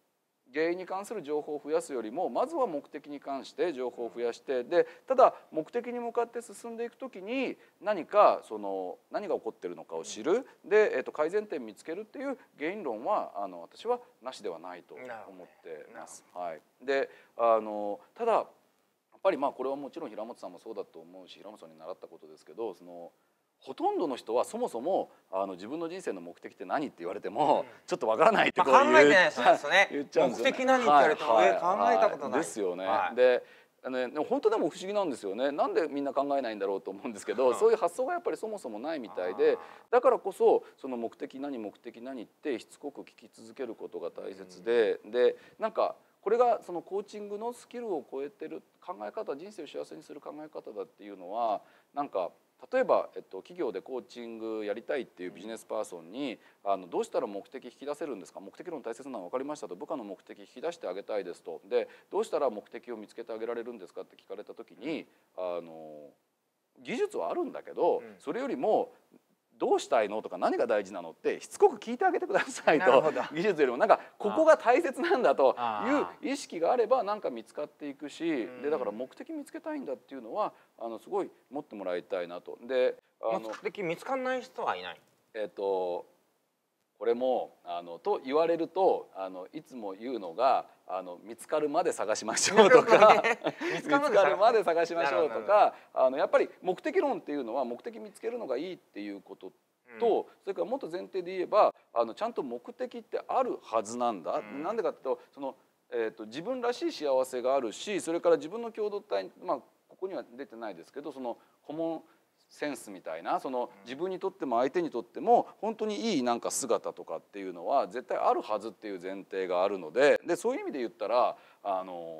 原因に関する情報を増やすよりもまずは目的に関して情報を増やして、でただ目的に向かって進んでいくときに何かその何が起こっているのかを知る、で、えー、と改善点見つけるっていう原因論はあの私はなしではないと思ってます。はい、であのただやっぱりまあこれはもちろん平本さんもそうだと思うし、平本さんに習ったことですけど、そのほとんどの人はそもそもあの自分の人生の目的って何って言われてもちょっとわからないってこう考えてないですね。 言っちゃうんですよね。 目的何って言われても考えたことないですよね。でね、本当でも不思議なんですよね。なんでみんな考えないんだろうと思うんですけど、そういう発想がやっぱりそもそもないみたいで、だからこそその目的何目的何ってしつこく聞き続けることが大切で、でなんかこれがそのコーチングのスキルを超えてる考え方、人生を幸せにする考え方だっていうのは、なんか例えば、えっと、企業でコーチングやりたいっていうビジネスパーソンにあのどうしたら目的引き出せるんですか、目的論大切なの分かりましたと、部下の目的引き出してあげたいですと、でどうしたら目的を見つけてあげられるんですかって聞かれた時に、あの技術はあるんだけど、それよりもどうしたいのとか何が大事なのってしつこく聞いてあげてくださいと、技術よりもなんかここが大切なんだという意識があればなんか見つかっていくし、でだから目的見つけたいんだっていうのはあのすごい持ってもらいたいなと。であの目的見つかんない人はいない。 えっとこれもあのと言われるとあのいつも言うのがあの見つかるまで探しましょうとか見つかるまで探しましょうとか、あのやっぱり目的論っていうのは目的見つけるのがいいっていうことと、うん、それからもっと前提で言えばあのちゃんと目的ってあるはずなんだ。うん、なんでかっていうとその、えーと、自分らしい幸せがあるし、それから自分の共同体、まあここには出てないですけど、そのコモンセンスみたいな、その自分にとっても相手にとっても本当にいいなんか姿とかっていうのは絶対あるはずっていう前提があるので、でそういう意味で言ったらあの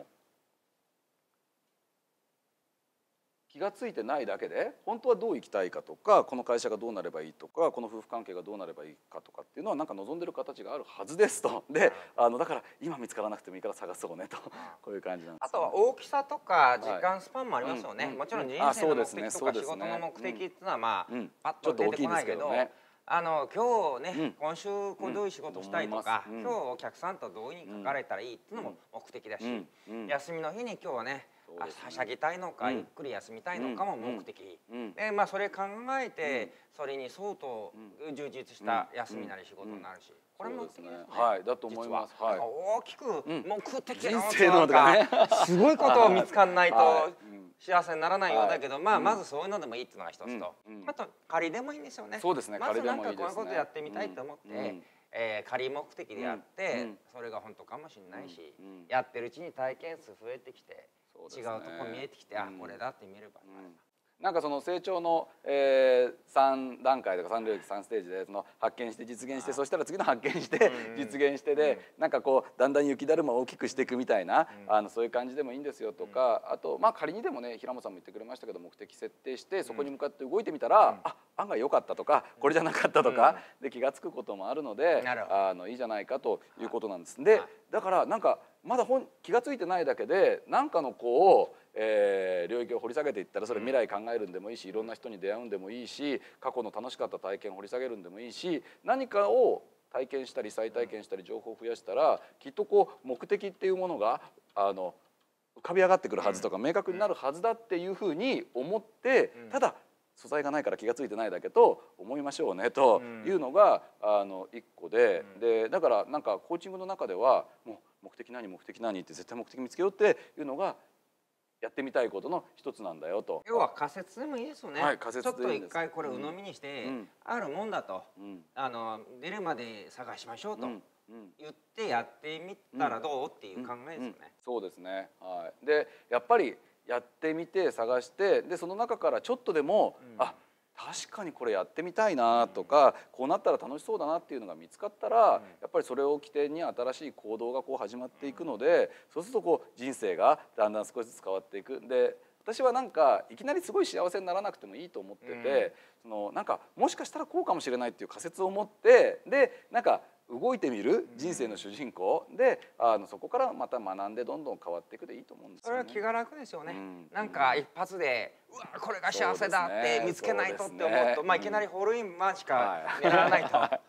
気が付いてないだけで本当はどう生きたいかとか、この会社がどうなればいいとか、この夫婦関係がどうなればいいかとかっていうのはなんか望んでる形があるはずですと。であのだから今見つからなくてもいいから探そうねと、こういう感じなんです、ね、 あとは大きさとか時間スパンもありますよね、はい、もちろん人生の目的とか仕事の目的っていうのはまあ、うん、パッと出てこないけど、あの今日ね、うん、今週こうどういう仕事したいとか、うん、今日お客さんとどういうふうに書かれたらいいっていうのも目的だし、うんうん、休みの日に今日はねはしゃぎたいのか、ゆっくり休みたいのかも目的、でまあそれ考えてそれに相当充実した休みなり仕事になるし、これも目的ですね。 はい、だと思います。はい、 大きく目的の人生のとかね、すごいことを見つかんないと幸せにならないようだけど、まあまずそういうのでもいいっていうのが一つと、あと仮でもいいんですよね。 そうですね。 まずなんかこういうことやってみたいと思って。えー、仮目的でやって、うん、それが本当かもしれないし、うん、やってるうちに体験数増えてきて、違うとこ見えてきて、うん、あこれだって見れば、うん、 なんかその成長の、えー、さん段階とかさん領域さんステージでその発見して実現して、そしたら次の発見して実現してで、うん、なんかこうだんだん雪だるまを大きくしていくみたいな、うん、あのそういう感じでもいいんですよとか、うん、あとまあ仮にでもね平本さんも言ってくれましたけど、目的設定してそこに向かって動いてみたら、うん、あ案外良かったとかこれじゃなかったとか、うん、で気が付くこともあるので、あのいいじゃないかということなんです。でだからなんかまだ本気が付いてないだけで何かのこう、えー、領域を掘り下げていったら、それ未来考えるんでもいいし、いろんな人に出会うんでもいいし、過去の楽しかった体験を掘り下げるんでもいいし、何かを体験したり再体験したり情報を増やしたら、きっとこう目的っていうものがあの浮かび上がってくるはずとか明確になるはずだっていうふうに思って、ただ素材がないから気が付いてないだけと思いましょうねというのがあの一個で、でだからなんかコーチングの中ではもう目的何目的何って絶対目的見つけようっていうのがやってみたいことの一つなんだよと。 要は仮説でもいいですよね。 はい、仮説でいいんです。ちょっと一回これ鵜呑みにして、うん、あるもんだと、うん、あの出るまで探しましょうと。うん言ってやってみたらどうっていう考えですよね。うんうん、そうですね。はい。でやっぱりやってみて探して、でその中からちょっとでも、うん、あ確かにこれやってみたいなとか、うん、こうなったら楽しそうだなっていうのが見つかったら、うん、やっぱりそれを起点に新しい行動がこう始まっていくので、そうするとこう人生がだんだん少しずつ変わっていく。で私はなんかいきなりすごい幸せにならなくてもいいと思ってて、うん、そのなんかもしかしたらこうかもしれないっていう仮説を持って、でなんか動いてみる人生の主人公で、あのそこからまた学んでどんどん変わっていくでいいと思うんですよね。 それは気が楽ですよね。うん、なんか一発でうわこれが幸せだって見つけないとって思うと、まあいきなりホールインワンしか狙わないと。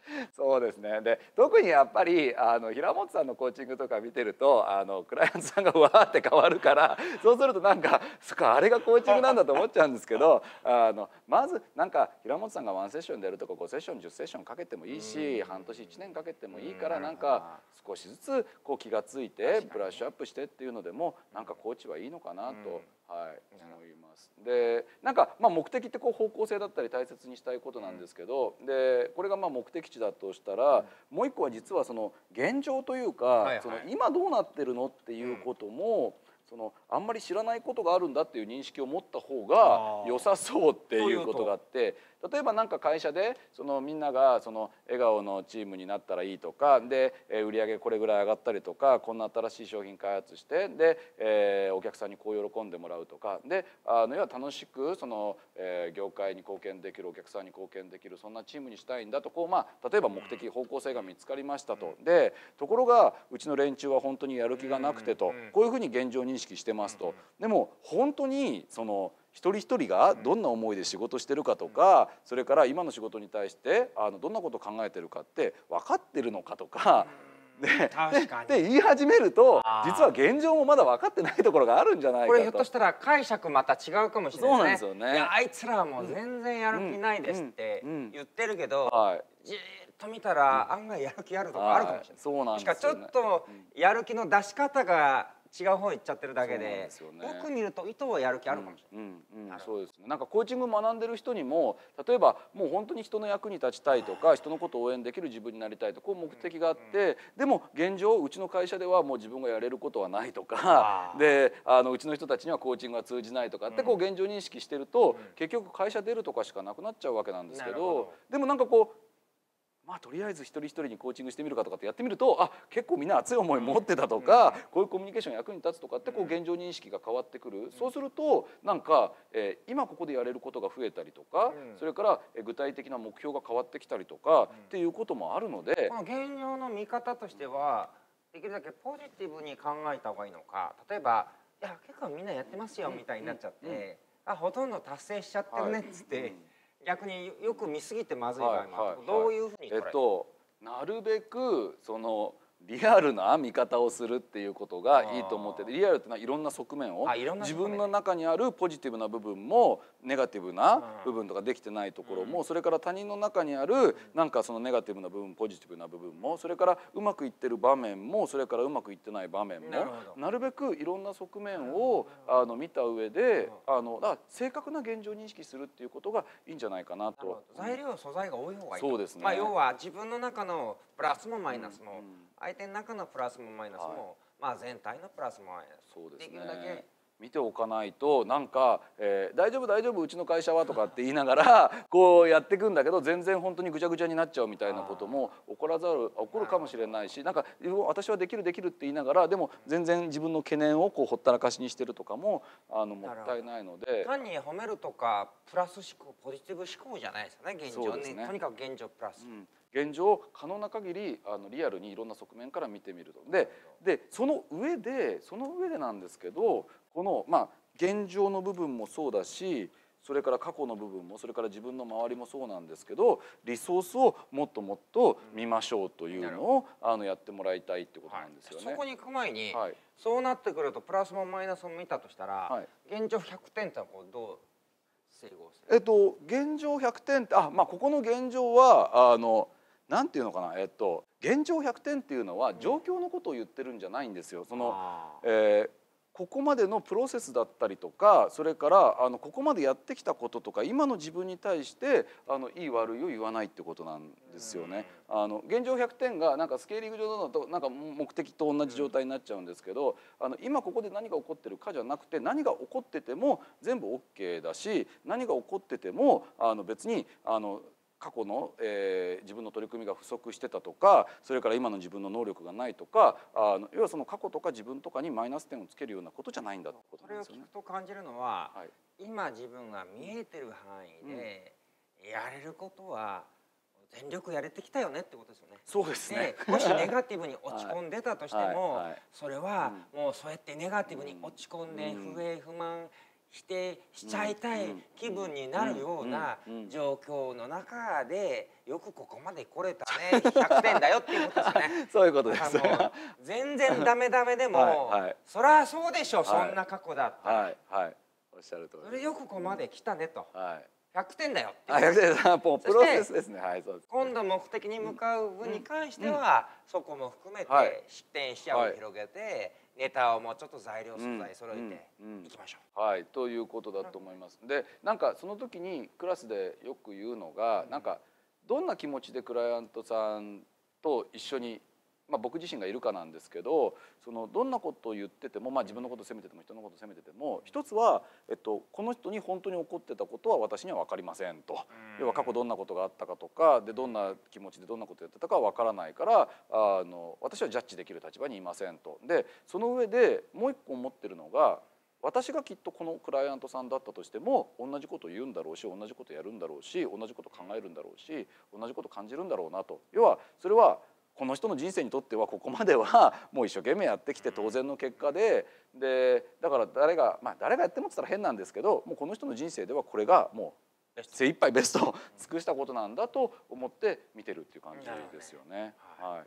そうですね。で特にやっぱりあの平本さんのコーチングとか見てるとあのクライアントさんがわーって変わるからそうするとなんかそっかあれがコーチングなんだと思っちゃうんですけどあのまずなんか平本さんがワンセッションでやるとかごセッションじゅうセッションかけてもいいし半年いちねんかけてもいいからなんか少しずつこう気がついてブラッシュアップしてっていうのでもなんかコーチはいいのかなと。はい、思います。でなんかまあ目的ってこう方向性だったり大切にしたいことなんですけど、でこれがまあ目的地だとしたら、もう一個は実はその現状というか、その今どうなってるのっていうことも、そのあんまり知らないことがあるんだっていう認識を持った方が良さそうっていうことがあって、例えばなんか会社でそのみんながその笑顔のチームになったらいいとかで、売り上げこれぐらい上がったりとかこんな新しい商品開発してで、えー、お客さんにこう喜んでもらうとかであの要は楽しくその、えー、業界に貢献できるお客さんに貢献できるそんなチームにしたいんだとこう、まあ、例えば目的方向性が見つかりましたと。でところがうちの連中は本当にやる気がなくてとこういうふうに現状認識してますと。でも本当にその一人一人がどんな思いで仕事してるかとか、それから今の仕事に対してあのどんなことを考えてるかって分かってるのかとか。で, で, で言い始めると実は現状もまだ分かってないところがあるんじゃないかと。 これひょっとしたら解釈また違うかもしれないですね。 そうなんですよね。 いやあいつらはもう全然やる気ないですって言ってるけど、じーっと見たら案外やる気あるとかあるかもしれない。はい、そうなんですよね。しかちょっとやる気の出し方が違う方行っちゃってるだけで、よく見ると意図はやる気あるかもしれない。 そうですね。なんかコーチング学んでる人にも例えばもう本当に人の役に立ちたいとか人のことを応援できる自分になりたいとこう目的があって、でも現状うちの会社ではもう自分がやれることはないとかであのうちの人たちにはコーチングは通じないとかってこう現状認識してると結局会社出るとかしかなくなっちゃうわけなんですけど、でもなんかこうまあとりあえず一人一人にコーチングしてみるかとかってやってみるとあ結構みんな熱い思い持ってたとか、こういうコミュニケーション役に立つとかってこう現状認識が変わってくる。そうするとなんか、えー、今ここでやれることが増えたりとか、それから具体的な目標が変わってきたりとかっていうこともあるので、 この現状の見方としてはできるだけポジティブに考えた方がいいのか、例えばいや結構みんなやってますよみたいになっちゃって、あほとんど達成しちゃってるねっつって。逆によく見すぎてまずい場合もある。どういうふうに捉える？ えっとなるべくそのリアルな見方をするっていうことがいいと思ってて、リアルっていうのはいろんな側面を自分の中にあるポジティブな部分もネガティブな部分とかできてないところも、それから他人の中にあるなんかそのネガティブな部分ポジティブな部分も、それからうまくいってる場面もそれからうまくいってない場面もなるべくいろんな側面をあの見た上であのだから正確な現状認識するっていうことがいいんじゃないかなと。 材料素材が多い方がいい。 そうですね。 まあ要は自分の中のプラスもマイナスも相手の中のプラスもマイナスも、まあ全体のプラスもマイナス。 そうですね。できるだけ見ておかないとなんか、えー「大丈夫大丈夫うちの会社は」とかって言いながらこうやっていくんだけど全然本当にぐちゃぐちゃになっちゃうみたいなことも起こらざる起こるかもしれないし、なんか私はできるできるって言いながらでも全然自分の懸念をこうほったらかしにしてるとかもあのもったいないので、 単に褒めるとかプラス思考ポジティブ思考じゃないですよね現状ね。ねとにかく現状プラス。うん現状可能な限りあのリアルにいろんな側面から見てみると。ででその上でその上でなんですけどこのまあ現状の部分もそうだしそれから過去の部分もそれから自分の周りもそうなんですけどリソースをもっともっと見ましょうというのをあのやってもらいたいってことなんですよね。 はい、そこに行く前に、はい、そうなってくるとプラスもマイナスも見たとしたら、はい、現状ひゃくてんってのはこうどう整合する？ えっと現状ひゃくてんってあまあここの現状はあのなんていうのかな、えっと現状ひゃくてんっていうのは状況のことを言ってるんじゃないんですよ。その、えー、ここまでのプロセスだったりとかそれからあのここまでやってきたこととか今の自分に対してあのいい悪いを言わないってことなんですよね。あの現状ひゃくてんがなんかスケーリング上だとなんか目的と同じ状態になっちゃうんですけど、あの今ここで何が起こってるかじゃなくて何が起こってても全部 オーケー だし何が起こっててもあの別にあの過去の、えー、自分の取り組みが不足してたとかそれから今の自分の能力がないとかあの要はその過去とか自分とかにマイナス点をつけるようなことじゃないんだってことなんですよね。 それを聞くと感じるのは、はい、今自分が見えてる範囲で、うん、やれることは全力やれてきたよねってことですよね。 そうですね。 もしネガティブに落ち込んでたとしても、はいはいはい、それはもうそうやってネガティブに落ち込んで、うん、不平不満してしちゃいたい気分になるような状況の中でよくここまで来れたね、ひゃくてんだよっていうことですね。 そういうことです。 全然ダメダメでも、はいはい、そりゃそうでしょ、はい、そんな過去だったら。はいはい、おっしゃる通り。それよくここまで来たねと。はい、ひゃくてんだよっていう。ひゃくてんだ、もうプロセスですね。はい、そうです。今度目的に向かう分に関しては、うん、そこも含めて失点視野を広げて、はい、ネタをもうちょっと材料素材揃えていきましょう。 はい、ということだと思います。で、なんかその時にクラスでよく言うのが、うん、なんかどんな気持ちでクライアントさんと一緒に、まあ、僕自身がいるかなんですけど、そのどんなことを言ってても、まあ、自分のことを責めてても人のことを責めてても、一つは、えっと、この人に本当に起こってたことは私には分かりませんと。要は過去どんなことがあったかとかで、どんな気持ちでどんなことをやってたかは分からないから、あの私はジャッジできる立場にいませんと。でその上でもう一個思ってるのが、私がきっとこのクライアントさんだったとしても同じことを言うんだろうし、同じことをやるんだろうし、同じことを考えるんだろうし、同じことを感じるんだろうなと。要はそれはこの人の人生にとってはここまではもう一生懸命やってきて当然の結果で、でだから誰がまあ誰がやってもって言ったら変なんですけど、もうこの人の人生ではこれがもう精一杯ベストを尽くしたことなんだと思って見てるっていう感じですよね。はい、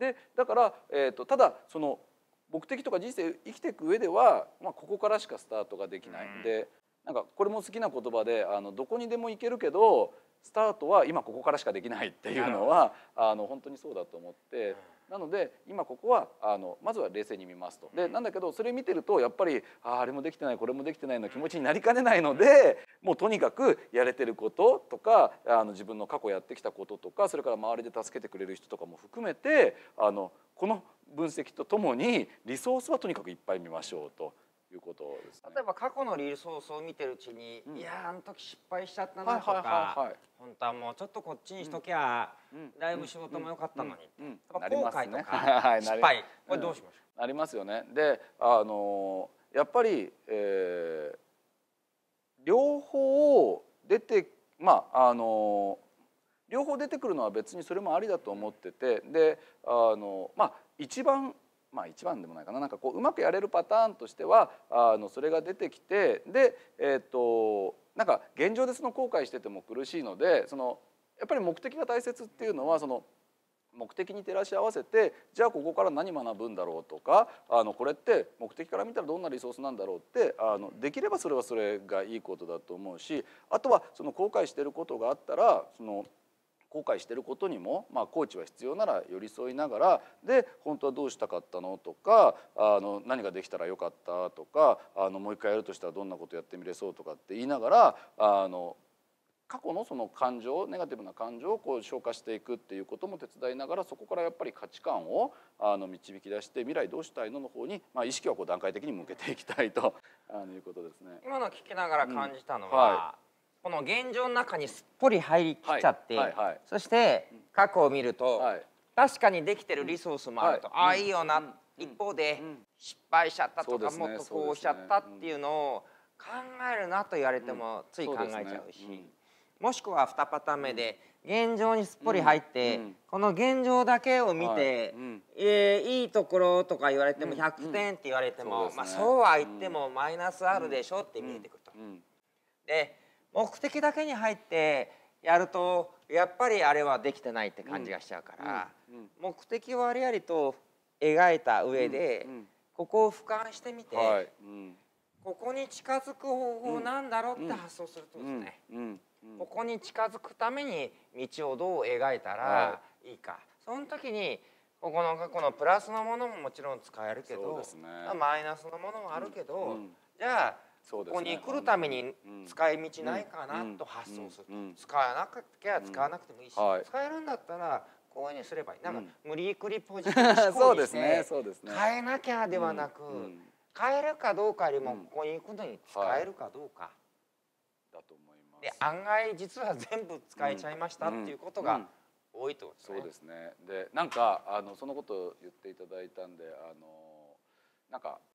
でだから、えーと、ただその目的とか人生生きていく上では、まあ、ここからしかスタートができないんで、なんかこれも好きな言葉で、あのどこにでも行けるけどスタートは今ここからしかできないっていうのはあの本当にそうだと思って、なので今ここはあのまずは冷静に見ますと。でなんだけどそれ見てるとやっぱり あ, あれもできてないこれもできてないの気持ちになりかねないので、もうとにかくやれてることとか、あの自分の過去やってきたこととか、それから周りで助けてくれる人とかも含めて、あのこの分析とともにリソースはとにかくいっぱい見ましょうということですね。 例えば過去のリソースを見てるうちに、うん、いやあの時失敗しちゃったなとか、本当はもうちょっとこっちにしときゃ、うん、だいぶ仕事も良かったのに、後悔とか失敗、これどうしましょう。 ありますよね。であのやっぱり、えー、両方出てまああの両方出てくるのは別にそれもありだと思ってて、であのまあ一番まあ一番でもないかな、なんかこううまくやれるパターンとしては、あのそれが出てきて、でえっとなんか現状でその後悔してても苦しいので、そのやっぱり目的が大切っていうのは、その目的に照らし合わせて、じゃあここから何学ぶんだろうとか、あのこれって目的から見たらどんなリソースなんだろうって、あのできればそれはそれがいいことだと思うし、あとはその後悔してることがあったら、その後悔してることにも、まあ、コーチは必要なら寄り添いながら、で本当はどうしたかったのとか、あの何ができたらよかったとか、あのもう一回やるとしたらどんなことやってみれそうとかって言いながら、あの過去のその感情、ネガティブな感情をこう消化していくっていうことも手伝いながら、そこからやっぱり価値観をあの導き出して、未来どうしたいのの方に、まあ、意識はこう段階的に向けていきたいとあのいうことですね。 今の聞きながら感じたのは、うんはい、この現状の中にすっぽり入りきっちゃって、はいはいはい、そして過去を見ると、はい、確かにできてるリソースもあると、はい、ああいいよな、うん、一方で、うん、失敗しちゃったとか、もっとこうしちゃったっていうのを考えるなと言われてもつい考えちゃうし、うん、もしくはにパターン目で現状にすっぽり入って、うん、この現状だけを見て、はいうん、えー、いいところとか言われてもひゃくてんって言われても、うん、まあそうは言ってもマイナスあるでしょって見えてくると。で目的だけに入ってやるとやっぱりあれはできてないって感じがしちゃうから、目的をありありと描いた上でここを俯瞰してみて、ここに近づく方法なんだろうって発想するとですね、ここに近づくために道をどう描いたらいいか、その時にここの過去のプラスのものももちろん使えるけど、マイナスのものもあるけど、じゃあここに来るために使い道ないかなと発想する。使わなきゃ使わなくてもいいし、使えるんだったらこういうふうにすればいい。なんか無理くりポジティブ思考にして変えなきゃではなく、変えるかどうかよりもここに行くのに使えるかどうか。だと思います。で案外実は全部使えちゃいましたっていうことが多いってことですね。 そうですね。でなんかあのそのことを言っていただいたんで、あのなんか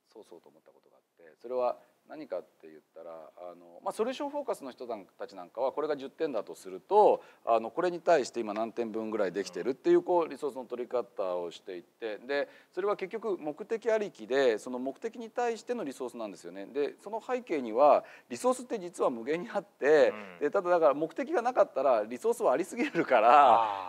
そうそうと思ったことがあって、それは何かって言ったらあの、まあ、ソリューションフォーカスの人たちなんかはこれがじゅってんだとするとあのこれに対して今何点分ぐらいできてるっていうこうリソースの取り方をしていって、でそれは結局目的ありきでその目的に対してのリソースなんですよね。でその背景にはリソースって実は無限にあって、でただだから目的がなかったらリソースはありすぎるから、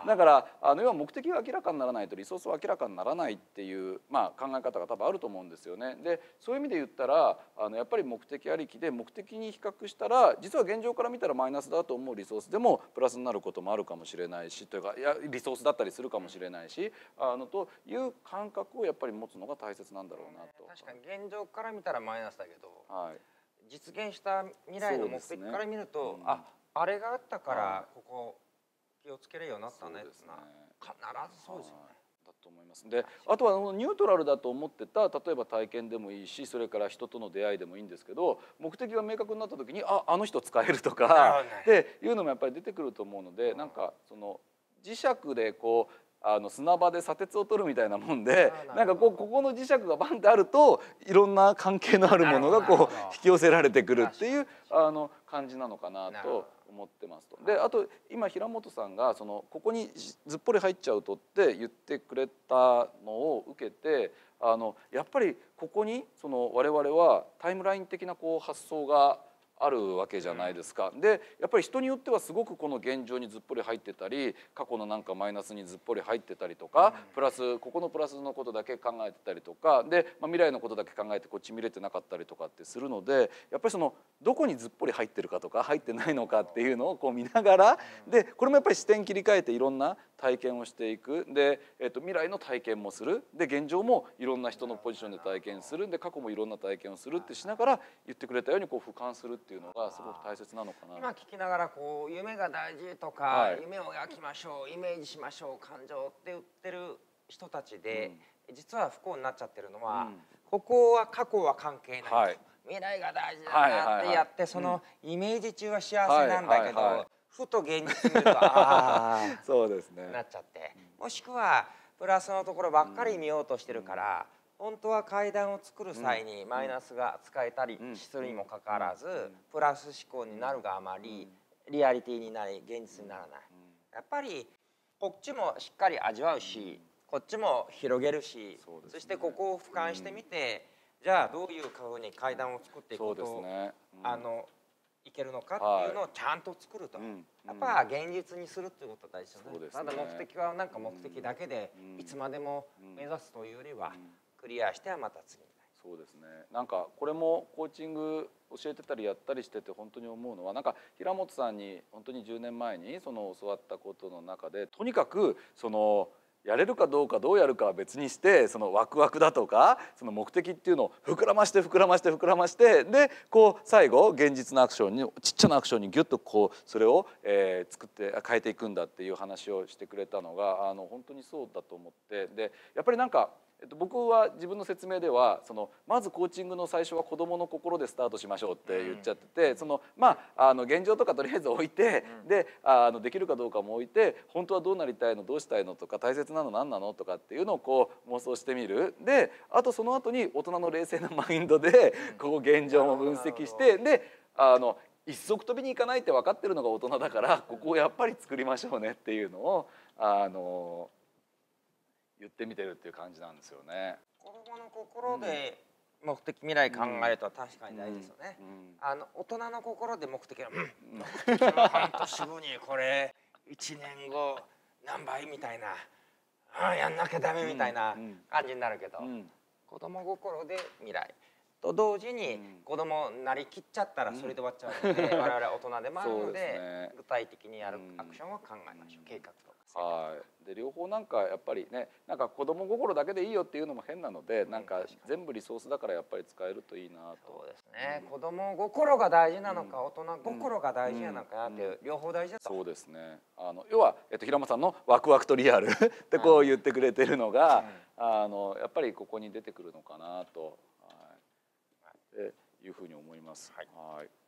だからあの要は目的が明らかにならないとリソースは明らかにならないっていう、まあ、考え方が多分あると思うんですよね。でそういう意味で言ったらあのやっぱり目的ありきで目的に比較したら実は現状から見たらマイナスだと思うリソースでもプラスになることもあるかもしれないしというか、いやリソースだったりするかもしれないし、あのという感覚をやっぱり持つのが大切なんだろうなと。 確かに現状から見たらマイナスだけど、 はい、 実現した未来の目的から見ると、ね、うん、ああれがあったからここ気をつけるようになったねってのは必ずそうですよね。はいと思います。であとはニュートラルだと思ってた例えば体験でもいいし、それから人との出会いでもいいんですけど、目的が明確になった時にああの人使えるとかっていうのもやっぱり出てくると思うので、なんかその磁石でこうあの砂場で砂鉄を取るみたいなもんで、なんかこうここの磁石がバンってあるといろんな関係のあるものがこう引き寄せられてくるっていうあの感じなのかなと思ってますと。であと今平本さんがそのここにずっぽり入っちゃうとって言ってくれたのを受けて、あのやっぱりここにその我々はタイムライン的なこう発想があるわけじゃないですか。でやっぱり人によってはすごくこの現状にずっぽり入ってたり、過去のなんかマイナスにずっぽり入ってたりとか、プラスここのプラスのことだけ考えてたりとかで、まあ、未来のことだけ考えてこっち見れてなかったりとかってするので、やっぱりそのどこにずっぽり入ってるかとか入ってないのかっていうのをこう見ながら、でこれもやっぱり視点切り替えていろんな体験をしていく。で、えっと、未来の体験もする。で現状もいろんな人のポジションで体験する。で過去もいろんな体験をするってしながら言ってくれたようにこう俯瞰するっていうのがすごく大切なのかな。 今聞きながらこう夢が大事とか、はい、夢を描きましょう、イメージしましょう、感情って言ってる人たちで、うん、実は不幸になっちゃってるのは、うん、ここは過去は関係ないと、はい、未来が大事だなってやって、そのイメージ中は幸せなんだけど、ふと現実見るとああそうですねなっちゃって、もしくはプラスのところばっかり見ようとしてるから、うん、本当は階段を作る際にマイナスが使えたりするにもかかわらず、プラス思考になるがあまりリアリティになり現実にならない。やっぱりこっちもしっかり味わうし、こっちも広げるし、 そ, ね、そしてここを俯瞰してみて、うん、じゃあどういうふうに階段を作っていくと、ね、うん、あのいけるのかっていうのをちゃんと作ると、はい、やっぱ現実にするっていうことが大事ですよね。ただ目的はなんか目的だけでいつまでも目指すというよりは、クリアしてはまた次に。 そうですね。なんかこれもコーチング教えてたりやったりしてて本当に思うのは、なんか平本さんに本当にじゅうねんまえにその教わったことの中で、とにかくそのやれるかどうかどうやるかは別にして、そのワクワクだとかその目的っていうのを膨らまして膨らまして膨らまして、でこう最後現実のアクションにちっちゃなアクションにギュッとこうそれを、えー、作って変えていくんだっていう話をしてくれたのがあの本当にそうだと思って、でやっぱりなんかえっと、僕は自分の説明ではそのまずコーチングの最初は子どもの心でスタートしましょうって言っちゃってて、そのまああの現状とかとりあえず置いて、であのできるかどうかも置いて、本当はどうなりたいのどうしたいのとか大切なの何なのとかっていうのをこう妄想してみる。であとその後に大人の冷静なマインドでこう現状も分析して、であの一足飛びにいかないって分かってるのが大人だから、ここをやっぱり作りましょうねっていうのをあの言ってみてるっていう感じなんですよね。 子供の心で目的未来考えると確かに大事ですよね。うんうん、あの大人の心で目的は、うん、目的は半年後にこれいちねんご何倍みたいな、あやんなきゃダメみたいな感じになるけど、うんうん、子供心で未来と同時に子供になりきっちゃったらそれで終わっちゃうので、うん、我々大人でもあるので、ね、具体的にやるアクションを考えましょう、計画とか。 はい、で両方なんかやっぱりね、なんか子供心だけでいいよっていうのも変なので、なんか全部リソースだからやっぱり使えるといいなと。 そうですね、うん、子供心が大事なのか、うん、大人心が大事なのかっていう、うん、両方大事だと。 そうですね。あの要は、えっと、平間さんのワクワクとリアルってこう言ってくれてるのが、うん、あのやっぱりここに出てくるのかなと、はい、いうふうに思います。はい、はい。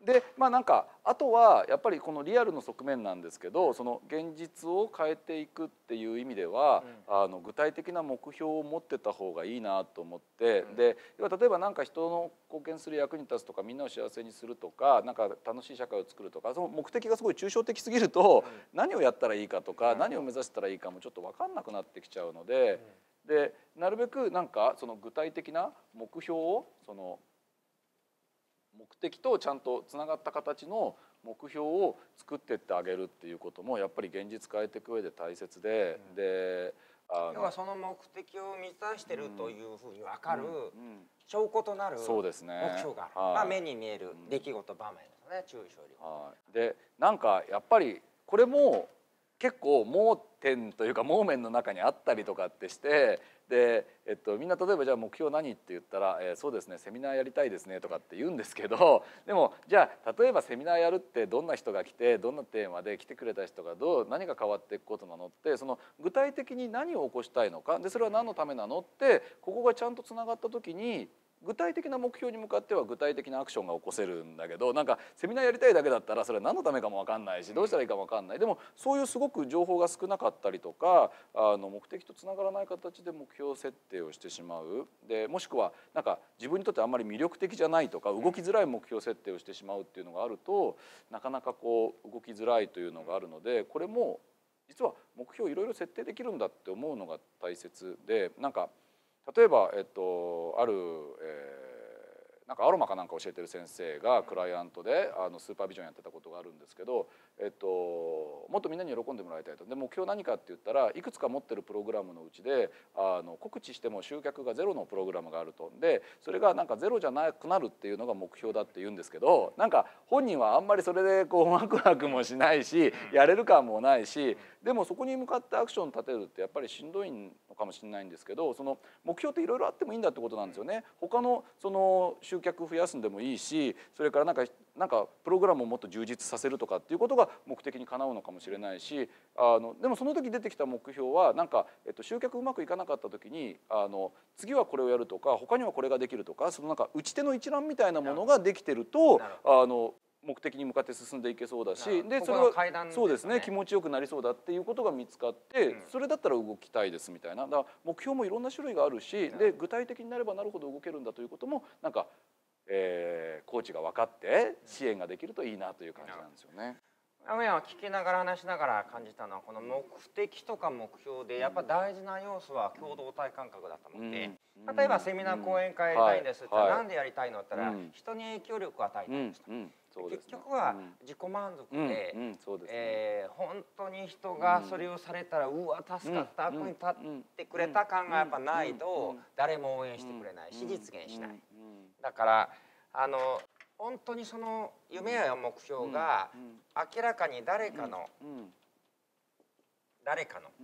でまあなんかあとはやっぱりこのリアルの側面なんですけど、その現実を変えていくっていう意味では、うん、あの具体的な目標を持ってた方がいいなと思って、うん、で要は例えばなんか人の貢献する、役に立つとか、みんなを幸せにするとか、なんか楽しい社会を作るとか、その目的がすごい抽象的すぎると、うん、何をやったらいいかとか、うん、何を目指したらいいかもちょっと分かんなくなってきちゃうので、うん、でなるべくなんかその具体的な目標をその目的とちゃんとつながった形の目標を作ってってあげるっていうこともやっぱり現実変えていく上で大切で、うん、であの要はその目的を満たしてるというふうに分かる証拠となる目標がある、はい、まあ、目に見える出来事場面ですね、抽象力。 はい、でなんかやっぱりこれも結構盲点というか盲面の中にあったりとかってして、で、えっと、みんな例えばじゃあ目標何って言ったら、えー、そうですねセミナーやりたいですねとかって言うんですけど、でもじゃあ例えばセミナーやるってどんな人が来てどんなテーマで来てくれた人がどう何が変わっていくことなのって、その具体的に何を起こしたいのかで、それは何のためなのってここがちゃんとつながった時に具体的な目標に向かっては具体的なアクションが起こせるんだけど、なんかセミナーやりたいだけだったらそれは何のためかも分かんないしどうしたらいいかも分かんない。でもそういうすごく情報が少なかったりとか、あの目的とつながらない形で目標設定をしてしまう。でもしくはなんか自分にとってあんまり魅力的じゃないとか動きづらい目標設定をしてしまうっていうのがあると、なかなかこう動きづらいというのがあるので、これも実は目標いろいろ設定できるんだって思うのが大切で、なんか例えば、えっと、ある、えーなんかアロマかなんか教えてる先生がクライアントであのスーパービジョンやってたことがあるんですけど、えっと、もっとみんなに喜んでもらいたいと。で目標何かって言ったらいくつか持ってるプログラムのうちであの告知しても集客がゼロのプログラムがあると。でそれがなんかゼロじゃなくなるっていうのが目標だって言うんですけど、なんか本人はあんまりそれでこうワクワクもしないしやれる感もないし、でもそこに向かってアクション立てるってやっぱりしんどいのかもしれないんですけど、その目標っていろいろあってもいいんだってことなんですよね。他のその集客増やすんでもいいし、それからなんかなんかプログラムをもっと充実させるとかっていうことが目的にかなうのかもしれないし、あのでもその時出てきた目標はなんか、えっと、集客うまくいかなかった時にあの次はこれをやるとか他にはこれができるとか、そのなんか打ち手の一覧みたいなものができてるとあの目的に向かって進んでいけそうだし、でそれはそうですね、気持ちよくなりそうだっていうことが見つかって、それだったら動きたいですみたいな。だから目標もいろんな種類があるし、で具体的になればなるほど動けるんだということもなんか、えー、コーチが分かって支援ができるといいなという感じなんですよね。 青山は聞きながら話しながら感じたのは、この目的とか目標でやっぱ大事な要素は共同体感覚だと思って、うん、例えばセミナー講演会やりたいんですって、はい、なんでやりたいのって言ったら、うん、人に影響力を与えたいんですと、うんうんそうですね、結局は自己満足で本当に人がそれをされたら、うわ助かった、役に立ってくれた感がやっぱないと誰も応援してくれないし実現しない。だからあの本当にその夢や目標が明らかに誰かの誰かの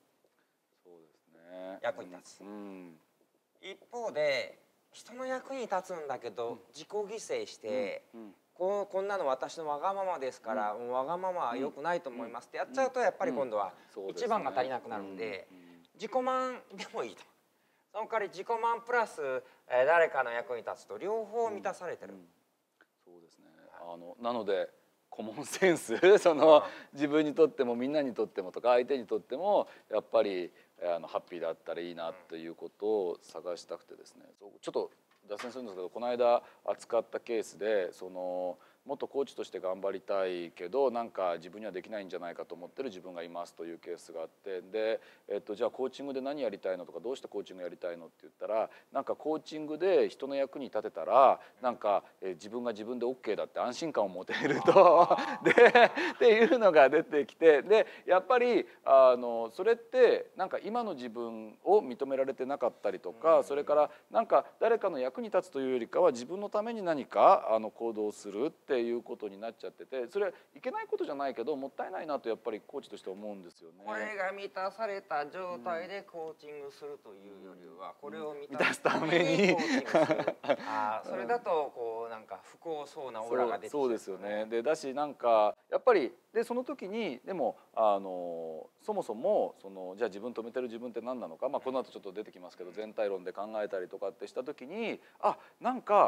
役に立つ。一方で人の役に立つんだけど自己犠牲してここんなの私のわがままですから、もうわがままは良くないと思いますってやっちゃうと、やっぱり今度は一番が足りなくなるんで、自己満でもいいと。その代わり自己満プラス誰かの役に立つと両方満たされてる。 そうですね。あのなのでコモンセンスその自分にとってもみんなにとってもとか相手にとってもやっぱりあのハッピーだったらいいなということを探したくてですね、ちょっと脱線するんですけど、この間扱ったケースでそのもっとコーチとして頑張りたいけどなんか自分にはできないんじゃないかと思ってる自分がいますというケースがあって、で、えっと、じゃあコーチングで何やりたいのとかどうしてコーチングやりたいのって言ったら、なんかコーチングで人の役に立てたらなんか、え自分が自分で オーケー だって安心感を持てるとでっていうのが出てきて、でやっぱりあのそれってなんか今の自分を認められてなかったりとか、それからなんか誰かの役に立つというよりかは自分のために何かあの行動するっていうことになっちゃってて、それはいけないことじゃないけどもったいないなとやっぱりコーチとして思うんですよね。 これが満たされた状態でコーチングするというよりは、これを満たすためにコーチングする。あ、それだとこうなんか不幸そうなオーラが出てきて、 そうですよね。でだしなんかやっぱりでその時にでもあのそもそもそのじゃあ自分止めてる自分って何なのか、まあこの後ちょっと出てきますけど全体論で考えたりとかってした時に、あなんか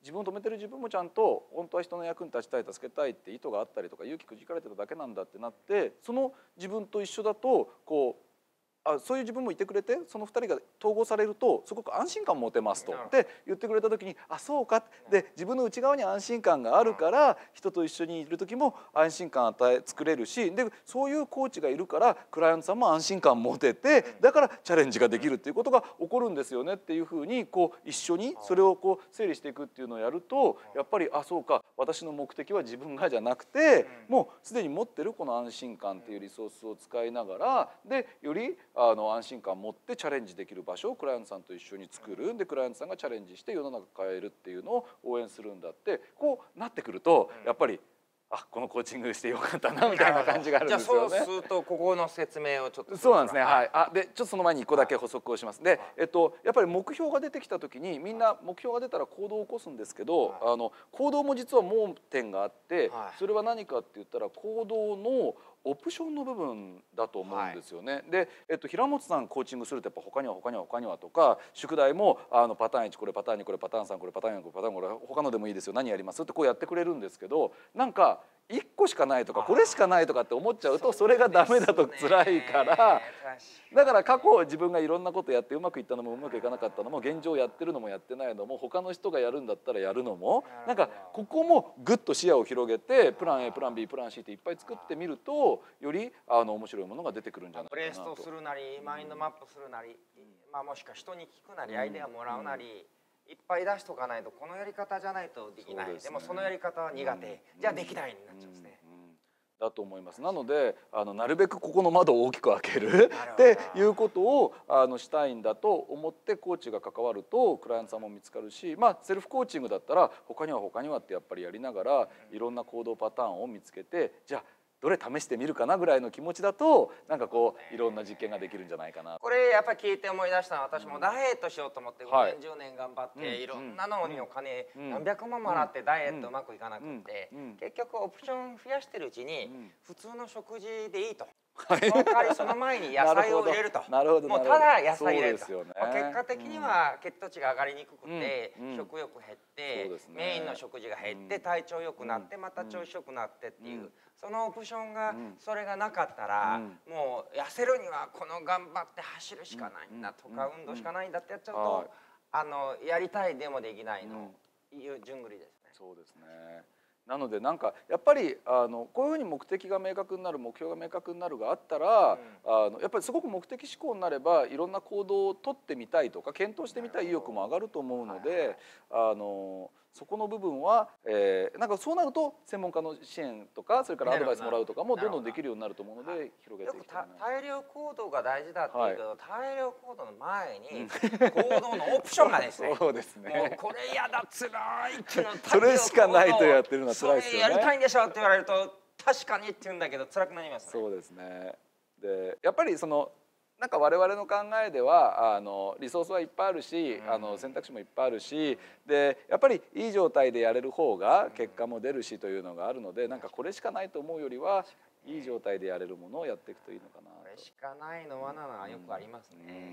自分を止めてる自分もちゃんと本当は人の役に立ちたい助けたいって意図があったりとか勇気くじかれてるだけなんだってなって、その自分と一緒だとこうあそういう自分もいてくれて、そのふたりが統合されるとすごく安心感を持てますとって言ってくれた時に、あそうかで自分の内側に安心感があるから人と一緒にいる時も安心感与え作れるし、でそういうコーチがいるからクライアントさんも安心感を持てて、だからチャレンジができるっていうことが起こるんですよねっていうふうにこう一緒にそれをこう整理していくっていうのをやると、やっぱりあそうか私の目的は自分がじゃなくて、もうすでに持ってるこの安心感っていうリソースを使いながらでよりあの安心感を持ってチャレンジできる場所をクライアントさんと一緒に作る。でクライアントさんがチャレンジして世の中変えるっていうのを応援するんだって、こうなってくるとやっぱりあこのコーチングしてよかったなみたいな感じがあるんですよね。 じゃあそうするとここの説明をちょっと。 そうなんですね。はい。あでちょっとその前に一個だけ補足をします。でえっとやっぱり目標が出てきた時にみんな目標が出たら行動を起こすんですけど、あの行動も実は盲点があって、それは何かって言ったら行動のオプションの部分だと思うんですよね。はい、で、えっと、平本さんコーチングするとやっぱ他には他には他にはとか宿題もあのパターンいちこれパターンにこれパターンさんこれパターンよんこれパターンこれ他のでもいいですよ何やりますってこうやってくれるんですけど、なんかいっこしかないとかこれしかないとかって思っちゃうとそれがダメだと辛いから、だから過去自分がいろんなことやってうまくいったのもうまくいかなかったのも現状やってるのもやってないのも他の人がやるんだったらやるのもなんかここもぐっと視野を広げてプラン A プラン B プラン C っていっぱい作ってみるとよりあの面白いものが出てくるんじゃないかなと。 ブレストするなりマインドマップするなり、まあ、もしくは人に聞くなりアイデアもらうなり、いっぱい出しとかないとこのやり方じゃないとできない。 で, でもそのやり方は苦手、うん、じゃあできないになっちゃうんですね。 だと思います。なのであのなるべくここの窓を大きく開けるっていうことをあのしたいんだと思ってコーチが関わるとクライアントさんも見つかるし、まあ、セルフコーチングだったら他には他にはってやっぱりやりながらいろんな行動パターンを見つけて、じゃあどれ試してみるかなぐらいの気持ちだとなんかこういろんな実験ができるんじゃないかな。 これやっぱり聞いて思い出したのは、私もダイエットしようと思ってごねんじゅうねん頑張っていろんなのにお金何百万もらってダイエットうまくいかなくて、結局オプション増やしてるうちに普通の食事でいいと。その代わりその前に野菜を入れると。もうただ野菜入れると。結果的には血糖値が上がりにくくて食欲減ってメインの食事が減って体調良くなってまた調子良くなってっていう、そのオプションがそれがなかったらもう痩せるにはこの頑張って走るしかないんだとか運動しかないんだってやっちゃうとあのやりたいでもできないのいう順繰りですね。 そうですね。なのでなんかやっぱりあのこういうふうに目的が明確になる目標が明確になるがあったら、うん、あのやっぱりすごく目的思考になればいろんな行動をとってみたいとか検討してみたい意欲も上がると思うので、あのそこの部分は、えー、なんかそうなると専門家の支援とかそれからアドバイスもらうとかもどんどんできるようになると思うので広げていきたいな。 大量行動が大事だっていうけど、はい、大量行動の前に行動のオプションがですねそうですね、 もうこれ嫌だ辛いっていうのそれしかないとやってるのは辛いですよね。 それやりたいんでしょって言われると確かにって言うんだけど辛くなりますね。 そうですね。でやっぱりそのなんか我々の考えではあのリソースはいっぱいあるし、あの選択肢もいっぱいあるし、でやっぱりいい状態でやれる方が結果も出るしというのがあるので、なんかこれしかないと思うよりはいい状態でやれるものをやっていくといいのかなと。 これしかないのはなはよくありますね。 うんうん、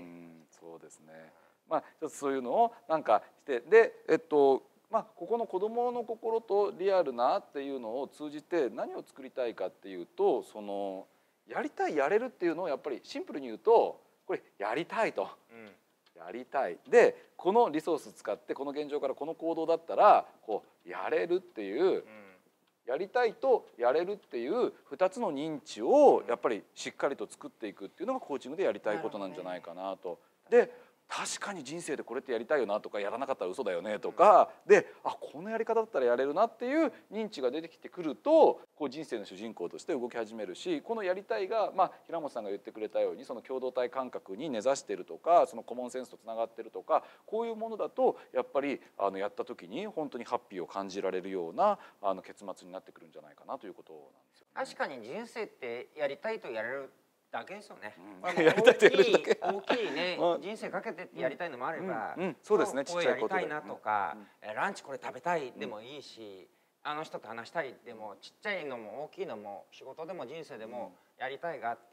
そうですね。まあちょっとそういうのをなんかしてでえっとまあここの子どもの心とリアルなっていうのを通じて何を作りたいかっていうと、そのやりたいやれるっていうのをやっぱりシンプルに言うとこれやりたいと、うん、やりたいでこのリソース使ってこの現状からこの行動だったらこうやれるっていう、うん、やりたいとやれるっていうふたつの認知をやっぱりしっかりと作っていくっていうのがコーチングでやりたいことなんじゃないかなと。で確かに人生でこれってやりたいよなとかやらなかったら嘘だよねとかで、あこのやり方だったらやれるなっていう認知が出てきてくるとこう人生の主人公として動き始めるし、このやりたいが、まあ、平本さんが言ってくれたようにその共同体感覚に根ざしてるとかそのコモンセンスとつながってるとかこういうものだとやっぱりあのやった時に本当にハッピーを感じられるようなあの結末になってくるんじゃないかなということなんですよね。 確かに人生ってやりたいとやれるだけですよね。やりたいとやるだけ。大きいね、人生かけてやりたいのもあれば、 そうですね。 ちっちゃいことでやりたいなとか、ランチこれ食べたいでもいいし、あの人と話したいでもちっちゃいのも大きいのも仕事でも人生でもやりたいがあって、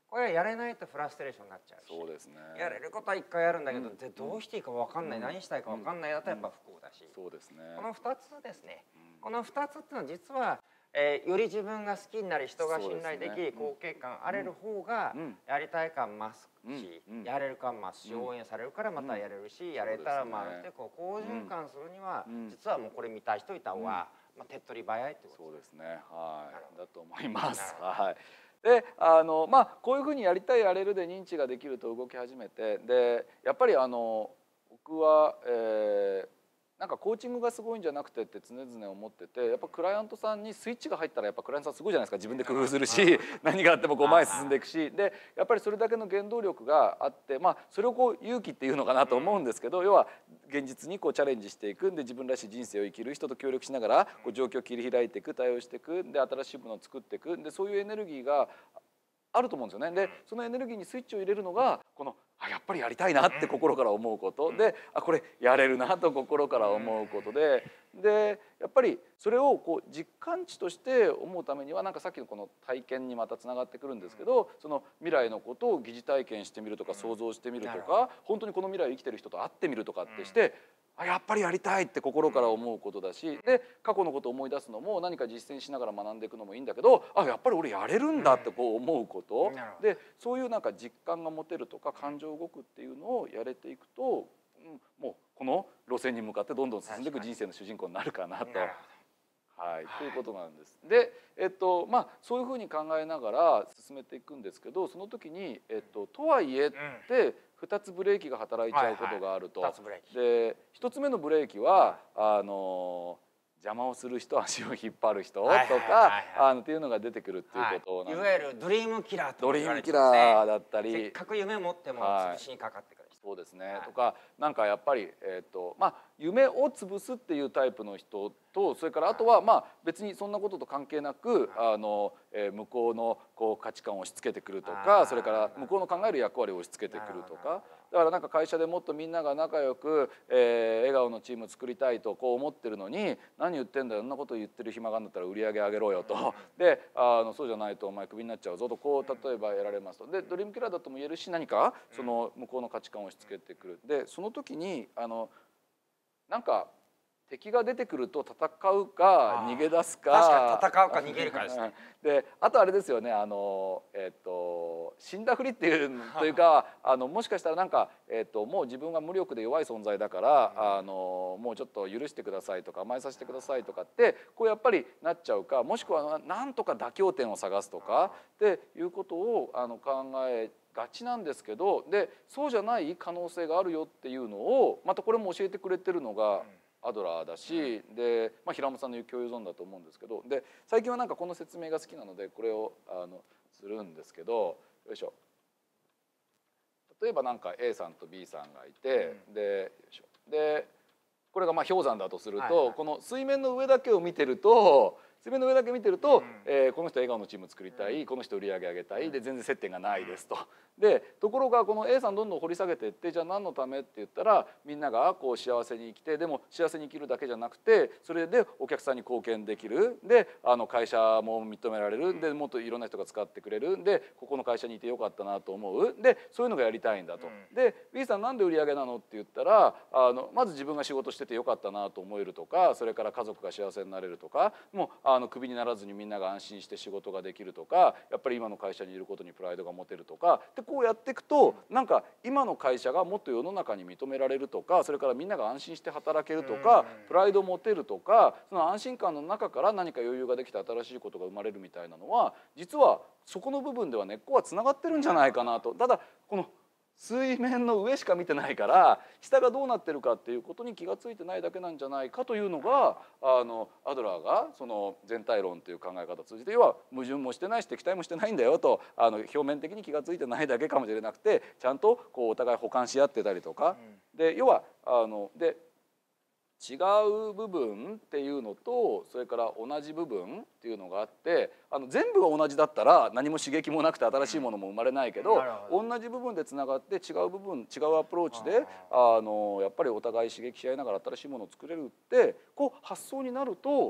これやれないとフラストレーションになっちゃうし、 そうですね、 やれることはいっかいやるんだけど、うん、どうしていいか分かんない、うん、何したいか分かんないだとやっぱ不幸だし、 うん、そうですね、 このふたつですね、うん、このふたつっていうのは実は、えー、より自分が好きになり人が信頼でき、ね、貢献感あれる方がやりたい感増すし、うん、やれる感増すし、応援されるからまたやれるし、うん、やれたら回るってこう好循環するには、うん、実はもうこれ見たい人いた方が、まあ、手っ取り早いってことですね。 そうですね、はい、だと思います。はい。であのまあこういうふうにやりたいやれるで認知ができると動き始めて、でやっぱりあの僕は、えー、なんかコーチングがすごいんじゃなくてって常々思ってて、やっぱクライアントさんにスイッチが入ったらやっぱクライアントさんすごいじゃないですか。自分で工夫するし何があってもこう前進んでいくし、でやっぱりそれだけの原動力があって、まあそれをこう勇気っていうのかなと思うんですけど、要は現実にこうチャレンジしていくんで、自分らしい人生を生きる、人と協力しながらこう状況を切り開いていく、対応していく、で新しいものを作っていくんで、そういうエネルギーがあると思うんですよね。でそのエネルギーにスイッチを入れるのがこのあやっぱりやりたいなって心から思うことで、あこれやれるなと心から思うことで、でやっぱりそれをこう実感値として思うためには、なんかさっきのこの体験にまたつながってくるんですけど、その未来のことを疑似体験してみるとか想像してみるとか、本当にこの未来を生きてる人と会ってみるとかってしてあやっぱりやりたいって心から思うことだし、で過去のことを思い出すのも何か実践しながら学んでいくのもいいんだけど、あやっぱり俺やれるんだってこう思うことで、そういうなんか実感が持てるとか感情動くっていうのをやれていくと、うん、もうこの路線に向かってどんどん進んでいく人生の主人公になるかなと。はい、ということなんです。で、えっとまあ、そういうふうに考えながら進めていくんですけど、その時に、えっと、とはいえってふたつブレーキが働いちゃうことがあると。でひとつめのブレーキは、あの邪魔をする人、足を引っ張る人とかあのっていうのが出てくるっていうことなんです。 いわゆるドリームキラーとドリームキラーだったり、 せっかく夢を持っても潰しにかかってくる。 そうですね、とかなんかやっぱり、えーとまあ、夢を潰すっていうタイプの人と、それからあとはまあ別にそんなことと関係なくあの、えー、向こうのこう価値観を押し付けてくるとか、それから向こうの考える役割を押し付けてくるとか。だからなんか会社でもっとみんなが仲良く、えー、笑顔のチームを作りたいとこう思ってるのに、何言ってんだよ、そんなこと言ってる暇があるんだったら売り上げ上げろよと、であのそうじゃないとお前クビになっちゃうぞとこう例えばやられますと。でドリームキラーだとも言えるし、何かその向こうの価値観を押し付けてくる。でその時にあのなんか敵が出てくると戦うか逃げ出すか、 確かに戦うか逃げるかですね。 であとあれですよね、あの、えー、と死んだふりっていうというかあのもしかしたらなんか、えー、ともう自分が無力で弱い存在だから、うん、あのもうちょっと許してくださいとか甘えさせてくださいとかってこうやっぱりなっちゃうか、もしくはなんとか妥協点を探すとかっていうことをあの考えがちなんですけど、でそうじゃない可能性があるよっていうのをまたこれも教えてくれてるのが、うんアドラーだし、で、まあ、平本さんの言う共有ゾーンだと思うんですけど、で最近はなんかこの説明が好きなのでこれをあのするんですけど、よいしょ、例えばなんか A さんと B さんがいて、うん、でよいしょでこれがまあ氷山だとすると、はいはい、この水面の上だけを見てると水面の上だけ見てると、うんえー、この人笑顔のチーム作りたい、この人売り上げ上げたいで全然接点がないですと。でところがこの A さんどんどん掘り下げていって、じゃあ何のためって言ったらみんながこう幸せに生きて、でも幸せに生きるだけじゃなくてそれでお客さんに貢献できる、であの会社も認められる、でもっといろんな人が使ってくれる、でここの会社にいてよかったなと思う、でそういうのがやりたいんだと。で B さんなんで売り上げなのって言ったらあのまず自分が仕事しててよかったなと思えるとか、それから家族が幸せになれるとか、もうあのクビにならずにみんなが安心して仕事ができるとか、やっぱり今の会社にいることにプライドが持てるとかで、こうやっていくとなんか今の会社がもっと世の中に認められるとか、それからみんなが安心して働けるとかプライドを持てるとか、その安心感の中から何か余裕ができて新しいことが生まれるみたいなのは、実はそこの部分では根っこはつながってるんじゃないかなと。ただこの水面の上しか見てないから下がどうなってるかっていうことに気が付いてないだけなんじゃないかというのが、あのアドラーがその全体論という考え方を通じて、要は矛盾もしてないし敵対もしてないんだよと、あの表面的に気が付いてないだけかもしれなくて、ちゃんとこうお互い補完し合ってたりとか、で要はあので違う部分っていうのとそれから同じ部分っていうのがあって、あの全部が同じだったら何も刺激もなくて新しいものも生まれないけど、同じ部分でつながって違う部分違うアプローチであのやっぱりお互い刺激し合いながら新しいものを作れるってこう発想になると、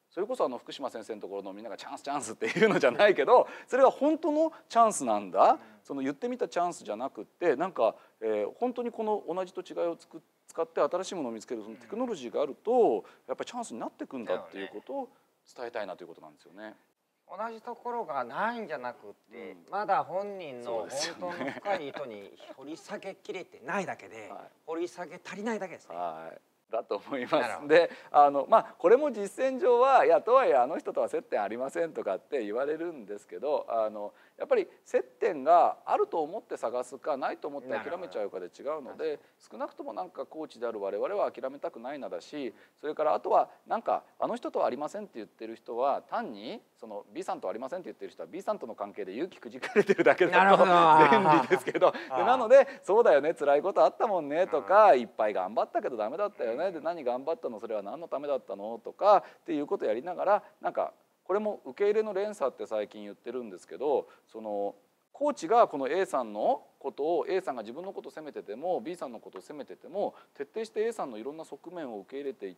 それこそあの福島先生のところのみんながチャンスチャンスっていうのじゃないけど、それが本当のチャンスなんだ、その言ってみたチャンスじゃなくって、なんか、えー、本当にこの同じと違いをつく使って新しいものを見つけるそのテクノロジーがあるとやっぱりチャンスになっていくんだっていうことを伝えたいなということなんですよね。 同じところがないんじゃなくって、うん、まだ本人の本当の深い意図に掘り下げきれてないだけで、はい、掘り下げ足りないだけですね。はいだと思います。であのまあこれも実践上はいやとはいえあの人とは接点ありませんとかって言われるんですけど、あのやっぱり接点があると思って探すかないと思って諦めちゃうかで違うので、少なくともなんかコーチである我々は諦めたくないなだし、それからあとはなんかあの人とはありませんって言ってる人は単にその B さんとありませんって言ってる人は B さんとの関係で勇気くじかれてるだけだと便利ですけど、でなのでそうだよね辛いことあったもんねとか、いっぱい頑張ったけどダメだったよね、で何頑張ったのそれは何のためだったのとかっていうことをやりながら、なんかこれも受け入れの連鎖って最近言ってるんですけど、そのコーチがこの A さんのことを A さんが自分のことを責めてても B さんのことを責めてても徹底して A さんのいろんな側面を受け入れていって、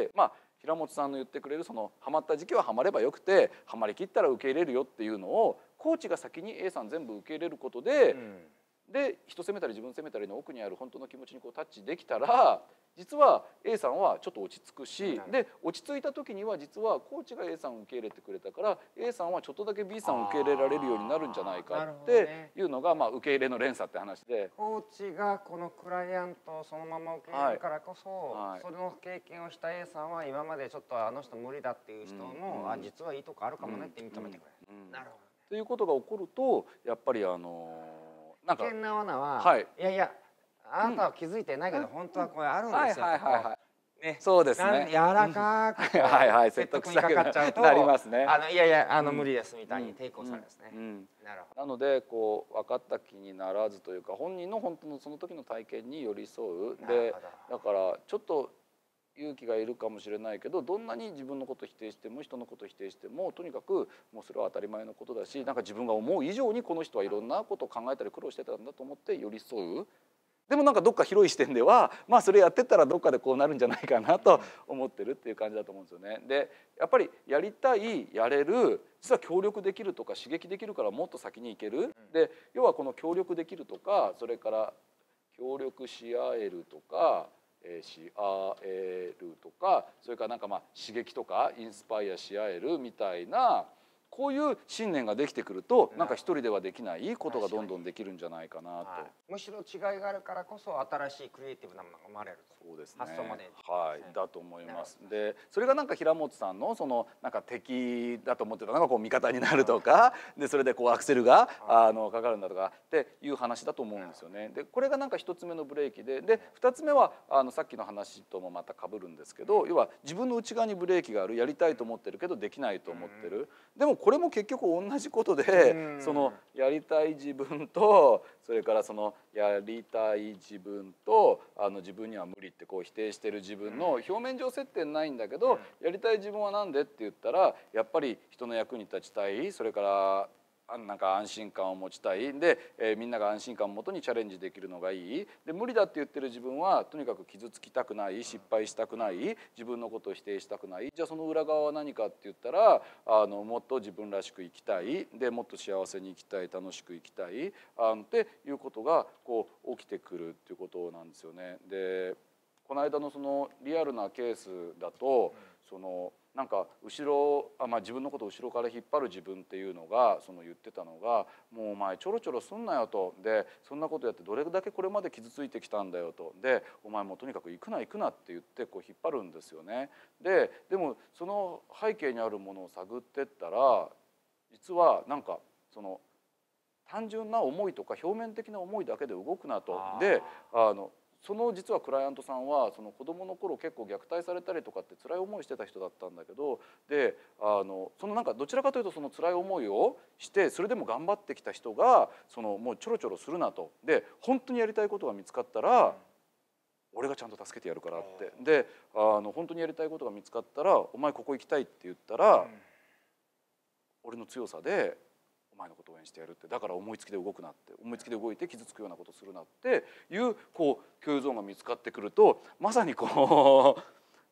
まあ平本さんの言ってくれるそのハマった時期はハマればよくてハマりきったら受け入れるよっていうのをコーチが先に A さん全部受け入れることで、うん、で人責めたり自分責めたりの奥にある本当の気持ちにこうタッチできたら、実は A さんはちょっと落ち着くし、で落ち着いた時には実はコーチが A さんを受け入れてくれたから A さんはちょっとだけ B さんを受け入れられるようになるんじゃないかっていうのが、まあ受け入れの連鎖って話で、 コーチがこのクライアントをそのまま受け入れるからこそ、はい、その経験をした A さんは今までちょっとあの人無理だっていう人も、うん、あ実はいいとこあるかもねって認めてくれる。なるほど。 ということが起こるとやっぱりあのなんか危険な罠は、はい、いやいやあなたは気づいてないけど、うん、本当はこれあるんですよ。 ね、そうですね。 柔らかくはいはい説得にかかっちゃうとなりますね。 あのいやいやあの無理ですみたいに抵抗されるんですね。 なのでこう分かった気にならずというか本人の本当のその時の体験に寄り添う。でだからちょっと勇気がいるかもしれないけど、どんなに自分のこと否定しても人のこと否定してもとにかくもうそれは当たり前のことだし、なんか自分が思う以上にこの人はいろんなことを考えたり苦労してたんだと思って寄り添う。でもなんかどっか広い視点ではまあそれやってったらどっかでこうなるんじゃないかなと思ってるっていう感じだと思うんですよね。でやっぱりやりたいやれる実は協力できるとか刺激できるからもっと先に行ける。で要はこの協力できるとかそれから協力し合えるとかし合えるとかそれからなんかまあ刺激とかインスパイアし合えるみたいなこういう信念ができてくるとなんか一人ではできないことがどんどんできるんじゃないかなと、はい、 むしろ違いがあるからこそ新しいクリエイティブなものが生まれる。 そうですね、はい、だと思います。でそれがなんか平本さんのそのなんか敵だと思ってたのがこう味方になるとかでそれでこうアクセルがあのかかるんだとかっていう話だと思うんですよね。でこれがなんか一つ目のブレーキでで二つ目はあのさっきの話ともまた被るんですけど、要は自分の内側にブレーキがある、やりたいと思ってるけどできないと思ってる。でもこれも結局同じことで、そのやりたい自分とそれからそのやりたい自分とあの自分には無理ってこう否定してる自分の表面上接点ないんだけど、やりたい自分は何でって言ったらやっぱり人の役に立ちたい、それからなんか安心感を持ちたいで、えー、みんなが安心感をもとにチャレンジできるのがいいで、無理だって言ってる自分はとにかく傷つきたくない、失敗したくない、自分のことを否定したくない。じゃあその裏側は何かって言ったらあのもっと自分らしく生きたいで、もっと幸せに生きたい、楽しく生きたいあのっていうことがこう起きてくるっていうことなんですよね。でこの間のそのリアルなケースだと、そのなんか後ろあ、まあ、自分のことを後ろから引っ張る自分っていうのがその言ってたのが「もうお前ちょろちょろすんなよ」と。でそんなことやってどれだけこれまで傷ついてきたんだよと。でお前もうとにかく行くな行くなって言ってこう引っ張るんですよね。ででもその背景にあるものを探ってったら実はなんかその単純な思いとか表面的な思いだけで動くなと。であのその実はクライアントさんはその子どもの頃結構虐待されたりとかって辛い思いしてた人だったんだけど、であのそのなんかどちらかというとその辛い思いをしてそれでも頑張ってきた人がそのもうちょろちょろするなと。で本当にやりたいことが見つかったら俺がちゃんと助けてやるからって。であの本当にやりたいことが見つかったらお前ここ行きたいって言ったら俺の強さでお前のことを応援してやるって。だから思いつきで動くなって、思いつきで動いて傷つくようなことするなっていうこう共有ゾーンが見つかってくるとまさにこう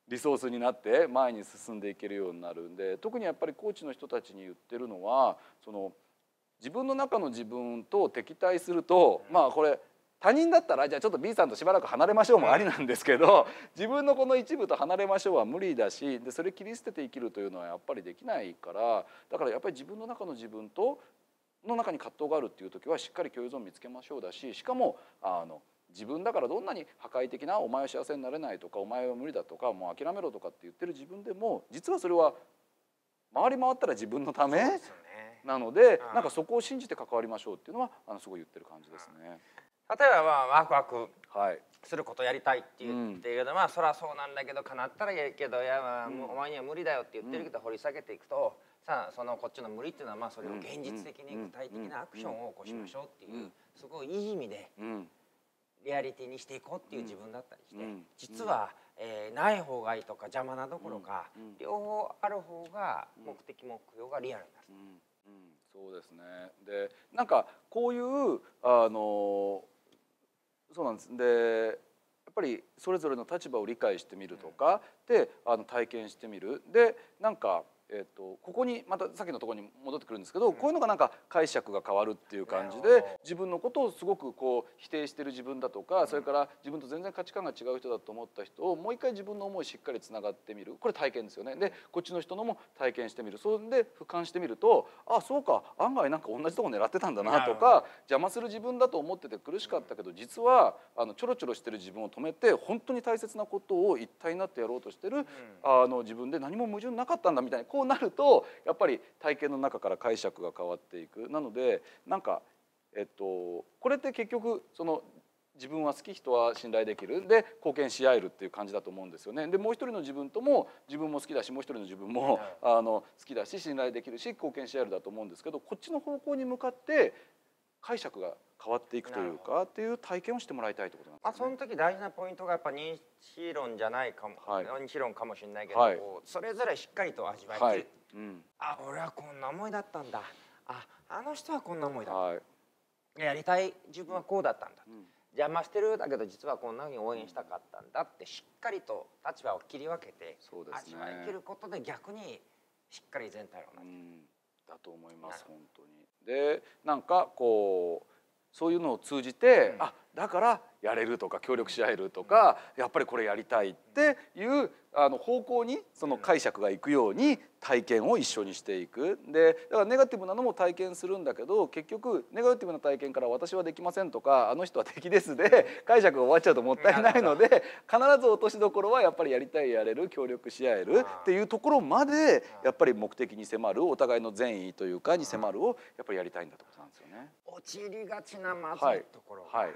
リソースになって前に進んでいけるようになるんで、特にやっぱりコーチの人たちに言ってるのは、その自分の中の自分と敵対すると、まあこれ他人だったらじゃあちょっと B さんとしばらく離れましょうもありなんですけど、自分のこの一部と離れましょうは無理だし、でそれ切り捨てて生きるというのはやっぱりできないから、だからやっぱり自分の中の自分との中に葛藤があるっていう時はしっかり共有ゾーン見つけましょうだし、しかもあの自分だからどんなに破壊的なお前は幸せになれないとかお前は無理だとかもう諦めろとかって言ってる自分でも、実はそれは回り回ったら自分のためなので、なんかそこを信じて関わりましょうっていうのはあのすごい言ってる感じですね。 例えばまあワクワクすることやりたいって言ってるけど、まあそりゃそうなんだけど叶ったらやるけど、いやまあお前には無理だよって言ってるけど、掘り下げていくとさあ、そのこっちの無理っていうのはまあそれを現実的に具体的なアクションを起こしましょうっていう、すごいいい意味でリアリティにしていこうっていう自分だったりして、実はえない方がいいとか邪魔などころか両方ある方が目的目標がリアルになる。 うん、そうですね。でなんかこういうあのそうなんです。でやっぱりそれぞれの立場を理解してみるとかで、あの体験してみる。でなんかえー、とここにまたさっきのところに戻ってくるんですけど、こういうのがなんか解釈が変わるっていう感じで、自分のことをすごくこう否定してる自分だとか、それから自分と全然価値観が違う人だと思った人をもう一回自分の思いしっかりつながってみる、これ体験ですよね。でこっちの人のも体験してみる、それで俯瞰してみると、あそうか案外なんか同じとこ狙ってたんだなとか、邪魔する自分だと思ってて苦しかったけど、実はあのちょろちょろしてる自分を止めて本当に大切なことを一体になってやろうとしてる、あの自分で何も矛盾なかったんだみたいにこうなると、やっぱり体験の中から解釈が変わっていく。なのでなんかえっとこれって結局その自分は好き、人は信頼できるで貢献し合えるっていう感じだと思うんですよね。でもう一人の自分とも自分も好きだし、もう一人の自分もあの好きだし信頼できるし貢献し合えるだと思うんですけど、こっちの方向に向かって解釈が変わっていくというかっていう体験をしてもらいたいということなんですね。 まあその時大事なポイントがやっぱ認識論じゃないかも、はい、認識論かもしれないけど、はい、それぞれしっかりと味わいきる、はい、うん、あ俺はこんな思いだったんだ、ああの人はこんな思いだった、はい、やりたい自分はこうだったんだ、うん、邪魔してるだけど実はこんなふうに応援したかったんだってしっかりと立場を切り分けて味わいきることで逆にしっかり全体論になっている、 うん、だと思います本当に。でなんかこうそういうのを通じて、うん、あだからやれるとか協力し合えるとか、やっぱりこれやりたいっていうあの方向にその解釈がいくように体験を一緒にしていく。でだからネガティブなのも体験するんだけど、結局ネガティブな体験から私はできませんとかあの人は敵ですで解釈が終わっちゃうともったいないので、必ず落としどころはやっぱりやりたいやれる協力し合えるっていうところまでやっぱり目的に迫る、お互いの善意というかに迫るをやっぱりやりたいんだってことなんですよね。 陥りがちなまずいところ、はいはい、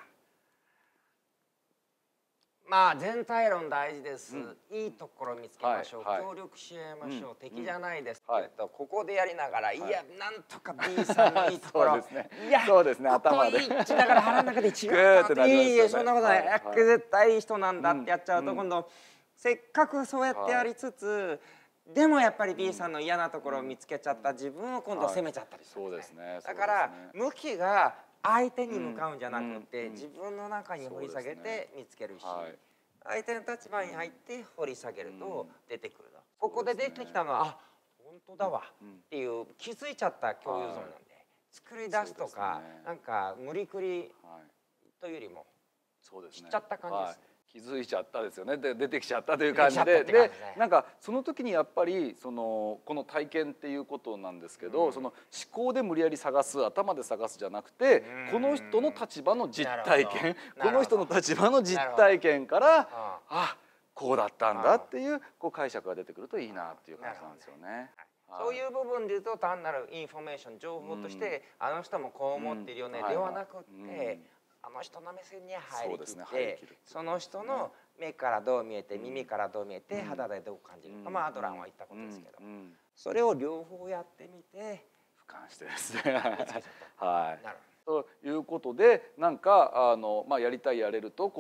まあ全体論大事です、うん、いいところ見つけましょう、はいはい、協力し合いましょう、うん、敵じゃないです、うん、えっとここでやりながら、はい、いやなんとか B さんのいいところそうですね、いやそうですね、頭でここ一だから腹の中で違うっていいえそんなことない、はいはい、絶対いい人なんだってやっちゃうと、うん、今度せっかくそうやってやりつつ、はい、でもやっぱり B さんの嫌なところを見つけちゃった自分を今度責めちゃったりするんですね。だから向きが相手に向かうんじゃなくて、自分の中に掘り下げて見つけるし、相手の立場に入って掘り下げると出てくるの。ここで出てきたのはあ本当だわっていう気づいちゃった共有ゾーンなんで、作り出すとかなんか無理くりというよりも知っちゃった感じですね。 気づいちゃったですよね。で出てきちゃったという感じで、でなんかその時にやっぱりそのこの体験っていうことなんですけど、その思考で無理やり探す、頭で探すじゃなくて、この人の立場の実体験、この人の立場の実体験からあこうだったんだっていうこう解釈が出てくるといいなっていう感じなんですよね。 そういう部分で言うと単なるインフォメーション情報としてあの人もこう思っているよねではなくって。あの人の目線に入りきって、その人の目からどう見えて耳からどう見えて肌でどう感じるか、まあアドラーは言ったことですけど、それを両方やってみて俯瞰してですねはいということで、なんかあの、まあ、やりたいやれるとこう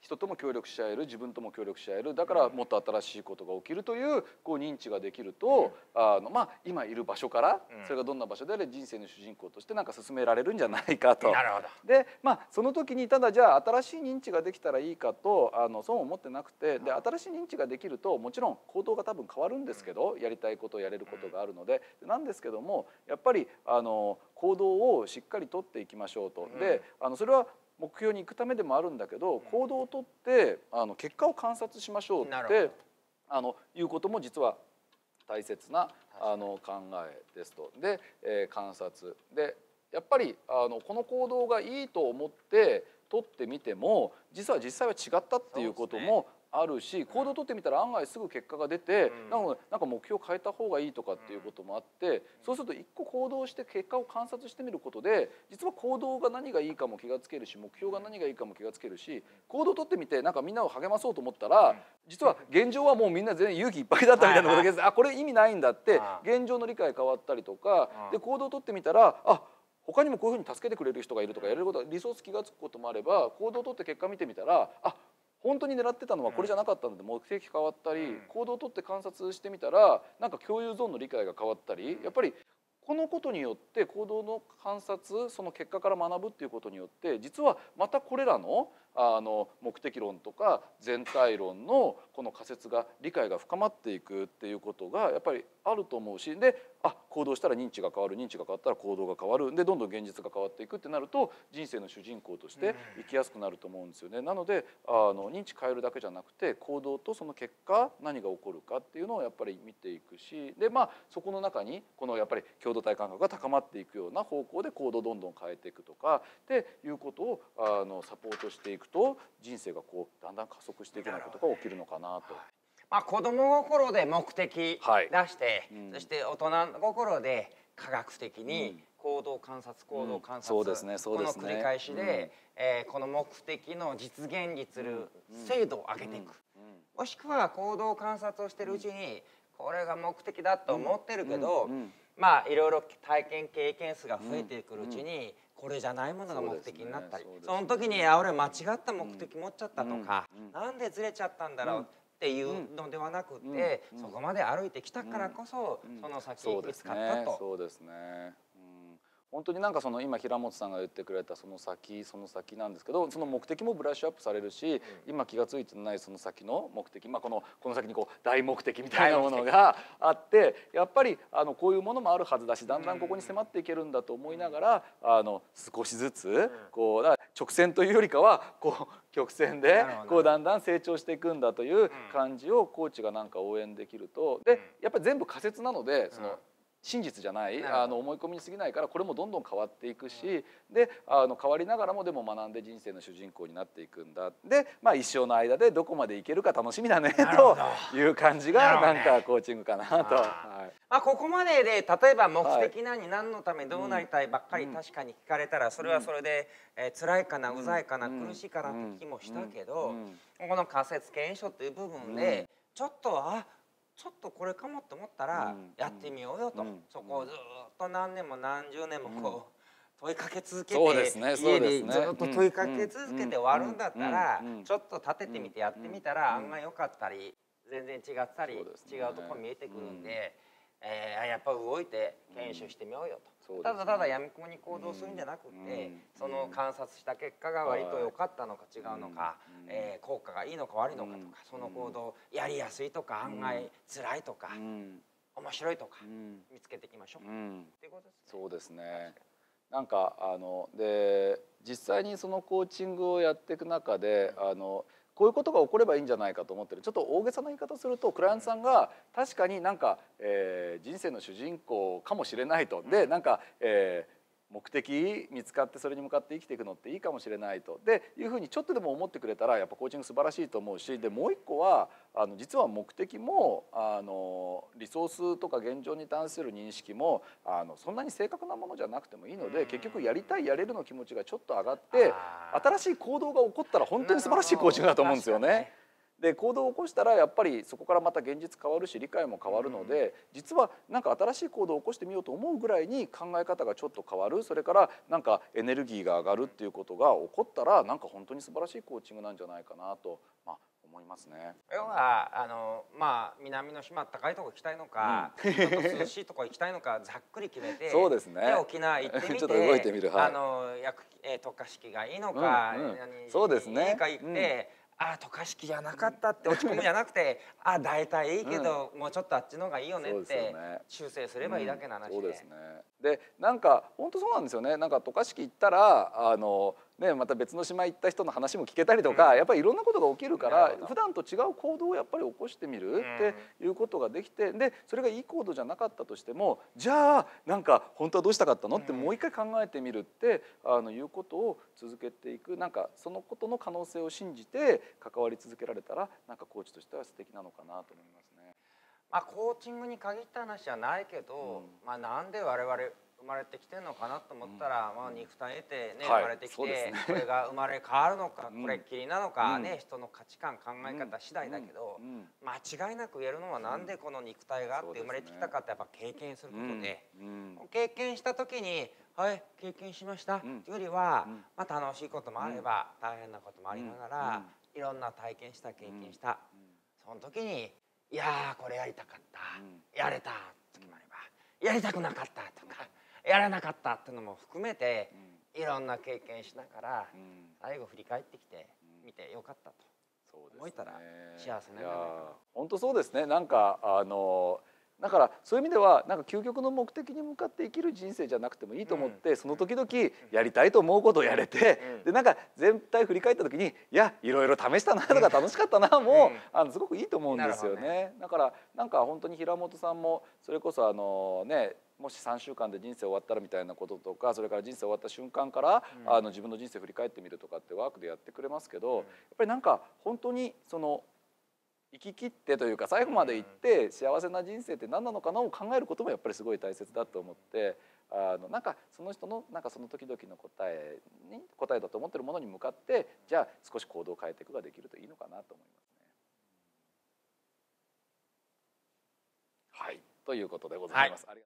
人とも協力し合える、自分とも協力し合える、だからもっと新しいことが起きるというこう認知ができると、うん、あのまあ今いる場所から、それがどんな場所であれ人生の主人公としてなんか進められるんじゃないかと。 なるほど。 でまあその時にただじゃあ新しい認知ができたらいいかとあのそうも思ってなくて、で新しい認知ができるともちろん行動が多分変わるんですけど、やりたいことをやれることがあるのでなんですけども、やっぱりあの行動をしっかりとっていきましょうと。であのそれは目標に行くためでもあるんだけど、行動をとってあの結果を観察しましょうってあのいうことも実は大切なあの考えですと。で、えー、観察でやっぱりあのこの行動がいいと思って取ってみても実は実際は違ったっていうこともあるし、行動を取ってみたら案外すぐ結果が出て、なのでなんか目標を変えた方がいいとかっていうこともあって、そうすると一個行動して結果を観察してみることで実は行動が何がいいかも気がつけるし、目標が何がいいかも気がつけるし、行動を取ってみてなんかみんなを励まそうと思ったら実は現状はもうみんな全然勇気いっぱいだったみたいなことで、あこれ意味ないんだって現状の理解変わったりとかで、行動を取ってみたらあ他にもこういうふうに助けてくれる人がいるとか、やれることリソース気が付くこともあれば、行動を取って結果見てみたらあ本当に狙ってたのはこれじゃなかったので目的変わったり、行動を取って観察してみたらなんか共有ゾーンの理解が変わったり、やっぱりこのことによって行動の観察、その結果から学ぶっていうことによって実はまたこれらのあの目的論とか全体論のこの仮説が理解が深まっていくっていうことがやっぱりあると思うし、であ行動したら認知が変わる、認知が変わったら行動が変わる、でどんどん現実が変わっていくってなると人生の主人公として生きやすくなると思うんですよね。なのであの認知変えるだけじゃなくて行動とその結果何が起こるかっていうのをやっぱり見ていくし、でまあそこの中にこのやっぱり共同体感覚が高まっていくような方向で行動をどんどん変えていくとかっていうことをあのサポートしていくと人生がこうだんだん加速していくようなことが起きるのかなと。 まあ、子供心で目的出して、はいうん、そして大人心で科学的に行動観察、行動観察、うん、そうですね、そうですね、この繰り返しで、うんえー、この目的の実現にする精度を上げていく、うんうん、もしくは行動観察をしているうちにこれが目的だと思ってるけど、うんうん、まあいろいろ体験経験数が増えてくるうちに、これじゃないものが目的になったり、 そ,、ね、そ, ね、その時にあ俺間違った目的持っちゃったとか、うんうん、なんでずれちゃったんだろう、うんっていうのではなくて、うん、そこまで歩いてきたからこそ、うん、その先見つかったと。 そうですね。うん本当になんかその今平本さんが言ってくれたその先その先なんですけど、その目的もブラッシュアップされるし、うん、今気が付いてないその先の目的、まあ、このこの先にこう大目的みたいなものがあって、やっぱりあのこういうものもあるはずだし、だんだんここに迫っていけるんだと思いながら、あの少しずつこうだから直線というよりかはこう曲線でこうだんだん成長していくんだという感じをコーチがなんか応援できると、でやっぱり全部仮説なのでその真実じゃないあの思い込みに過ぎないから、これもどんどん変わっていくし、であの変わりながらもでも学んで人生の主人公になっていくんだ、で、まあ、一生の間でどこまでいけるか楽しみだねという感じがなんかコーチングかなと。 はい、まあここまでで例えば目的何、何のためどうなりたいばっかり確かに聞かれたら、それはそれで、えー、辛いかなうざいかな苦しいかなって気もしたけど、この仮説検証という部分でちょっとあちょっとこれかもと思ったらやってみようよと、うん、そこをずっと何年も何十年もこう問いかけ続けて、家でずっと問いかけ続けて終わるんだったらちょっと立ててみてやってみたら案外良かったり全然違ったり違うとこ見えてくるんで、えー、やっぱ動いて研修してみようよと。ただただやみくもに行動するんじゃなくて、その観察した結果が割と良かったのか違うのか、えー、効果がいいのか悪いのかとか、その行動やりやすいとか案外辛いとか面白いとか見つけていきましょうっていうことですね。 そうですね。なんかあので実際にそのコーチングをやっていく中であのこういうことが起こればいいんじゃないかと思ってる、ちょっと大げさな言い方するとクライアントさんが確かになんか、えー、人生の主人公かもしれないと、でなんか、えー目的見つかってそれに向かって生きていくのっていいかもしれないとでいうふうにちょっとでも思ってくれたらやっぱコーチング素晴らしいと思うし、でもう一個はあの実は目的もあのリソースとか現状に対する認識もあのそんなに正確なものじゃなくてもいいので、結局やりたいやれるの気持ちがちょっと上がって新しい行動が起こったら本当に素晴らしいコーチングだと思うんですよね。 で行動を起こしたらやっぱりそこからまた現実変わるし理解も変わるので、実はなんか新しい行動を起こしてみようと思うぐらいに考え方がちょっと変わる、それからなんかエネルギーが上がるっていうことが起こったら、なんか本当に素晴らしいコーチングなんじゃないかなと、まあ、思いますね。 要はあのまあ南の島高いとこ行きたいのか、うん、ちょっと涼しいとこ行きたいのかざっくり決めて、 そうですね。 で沖縄行ってみて、ちょっと動いてみる、はい、あの薬え渡嘉敷がいいのか、うんうん、 そうですね。 か行って。うんあ渡嘉敷じゃなかったって落ち込むんじゃなくてあ大体いいけど、うん、もうちょっとあっちの方がいいよねって修正すればいいだけの話で、 うん、そうですね。でなんか本当そうなんですよね。なんか渡嘉敷行ったらあのね、また別の島行った人の話も聞けたりとか、うん、やっぱりいろんなことが起きるから普段と違う行動をやっぱり起こしてみるっていうことができて、でそれがいい行動じゃなかったとしても、じゃあなんか本当はどうしたかったのってもう一回考えてみるってあのいうことを続けていく、なんかそのことの可能性を信じて関わり続けられたら、なんかコーチとしては素敵なのかなと思いますね。 まあコーチングに限った話じゃないけど、うん、まあなんで我々生まれてきてるのかなと思ったら、うん、まあ肉体得てね、はい、生まれてきて、ね、これが生まれ変わるのか、うん、これっきりなのかね、うん、人の価値観考え方次第だけど、うん、間違いなく言えるのはなんでこの肉体があって生まれてきたかってやっぱ経験することで、経験した時にはい経験しましたっていうよりは、まあ楽しいこともあれば大変なこともありながら、いろんな体験した経験した、その時にいやーこれやりたかった、やれた時もあればやりたくなかったとかやらなかったっていうのも含めて、いろんな経験しながら最後振り返ってきて見てよかったと思えたら幸せなんじゃないかな。 本当そうですね。なんかあのだからそういう意味ではなんか究極の目的に向かって生きる人生じゃなくてもいいと思って、うん、その時々やりたいと思うことをやれて、うん、でなんか全体振り返った時にいやいろいろ試したなとか楽しかったなも、うん、あのすごくいいと思うんですよね。ねだからなんか本当に平本さんもそれこそあのねもしさんしゅうかんで人生終わったらみたいなこととか、それから人生終わった瞬間から、うん、あの自分の人生振り返ってみるとかってワークでやってくれますけど、うん、やっぱりなんか本当にその生き切ってというか最後まで行って幸せな人生って何なのかなを考えることもやっぱりすごい大切だと思って、あのなんかその人のなんかその時々の答えに答えだと思ってるものに向かってじゃあ少し行動を変えていくができるといいのかなと思いますね。はい、ということでございます。はい。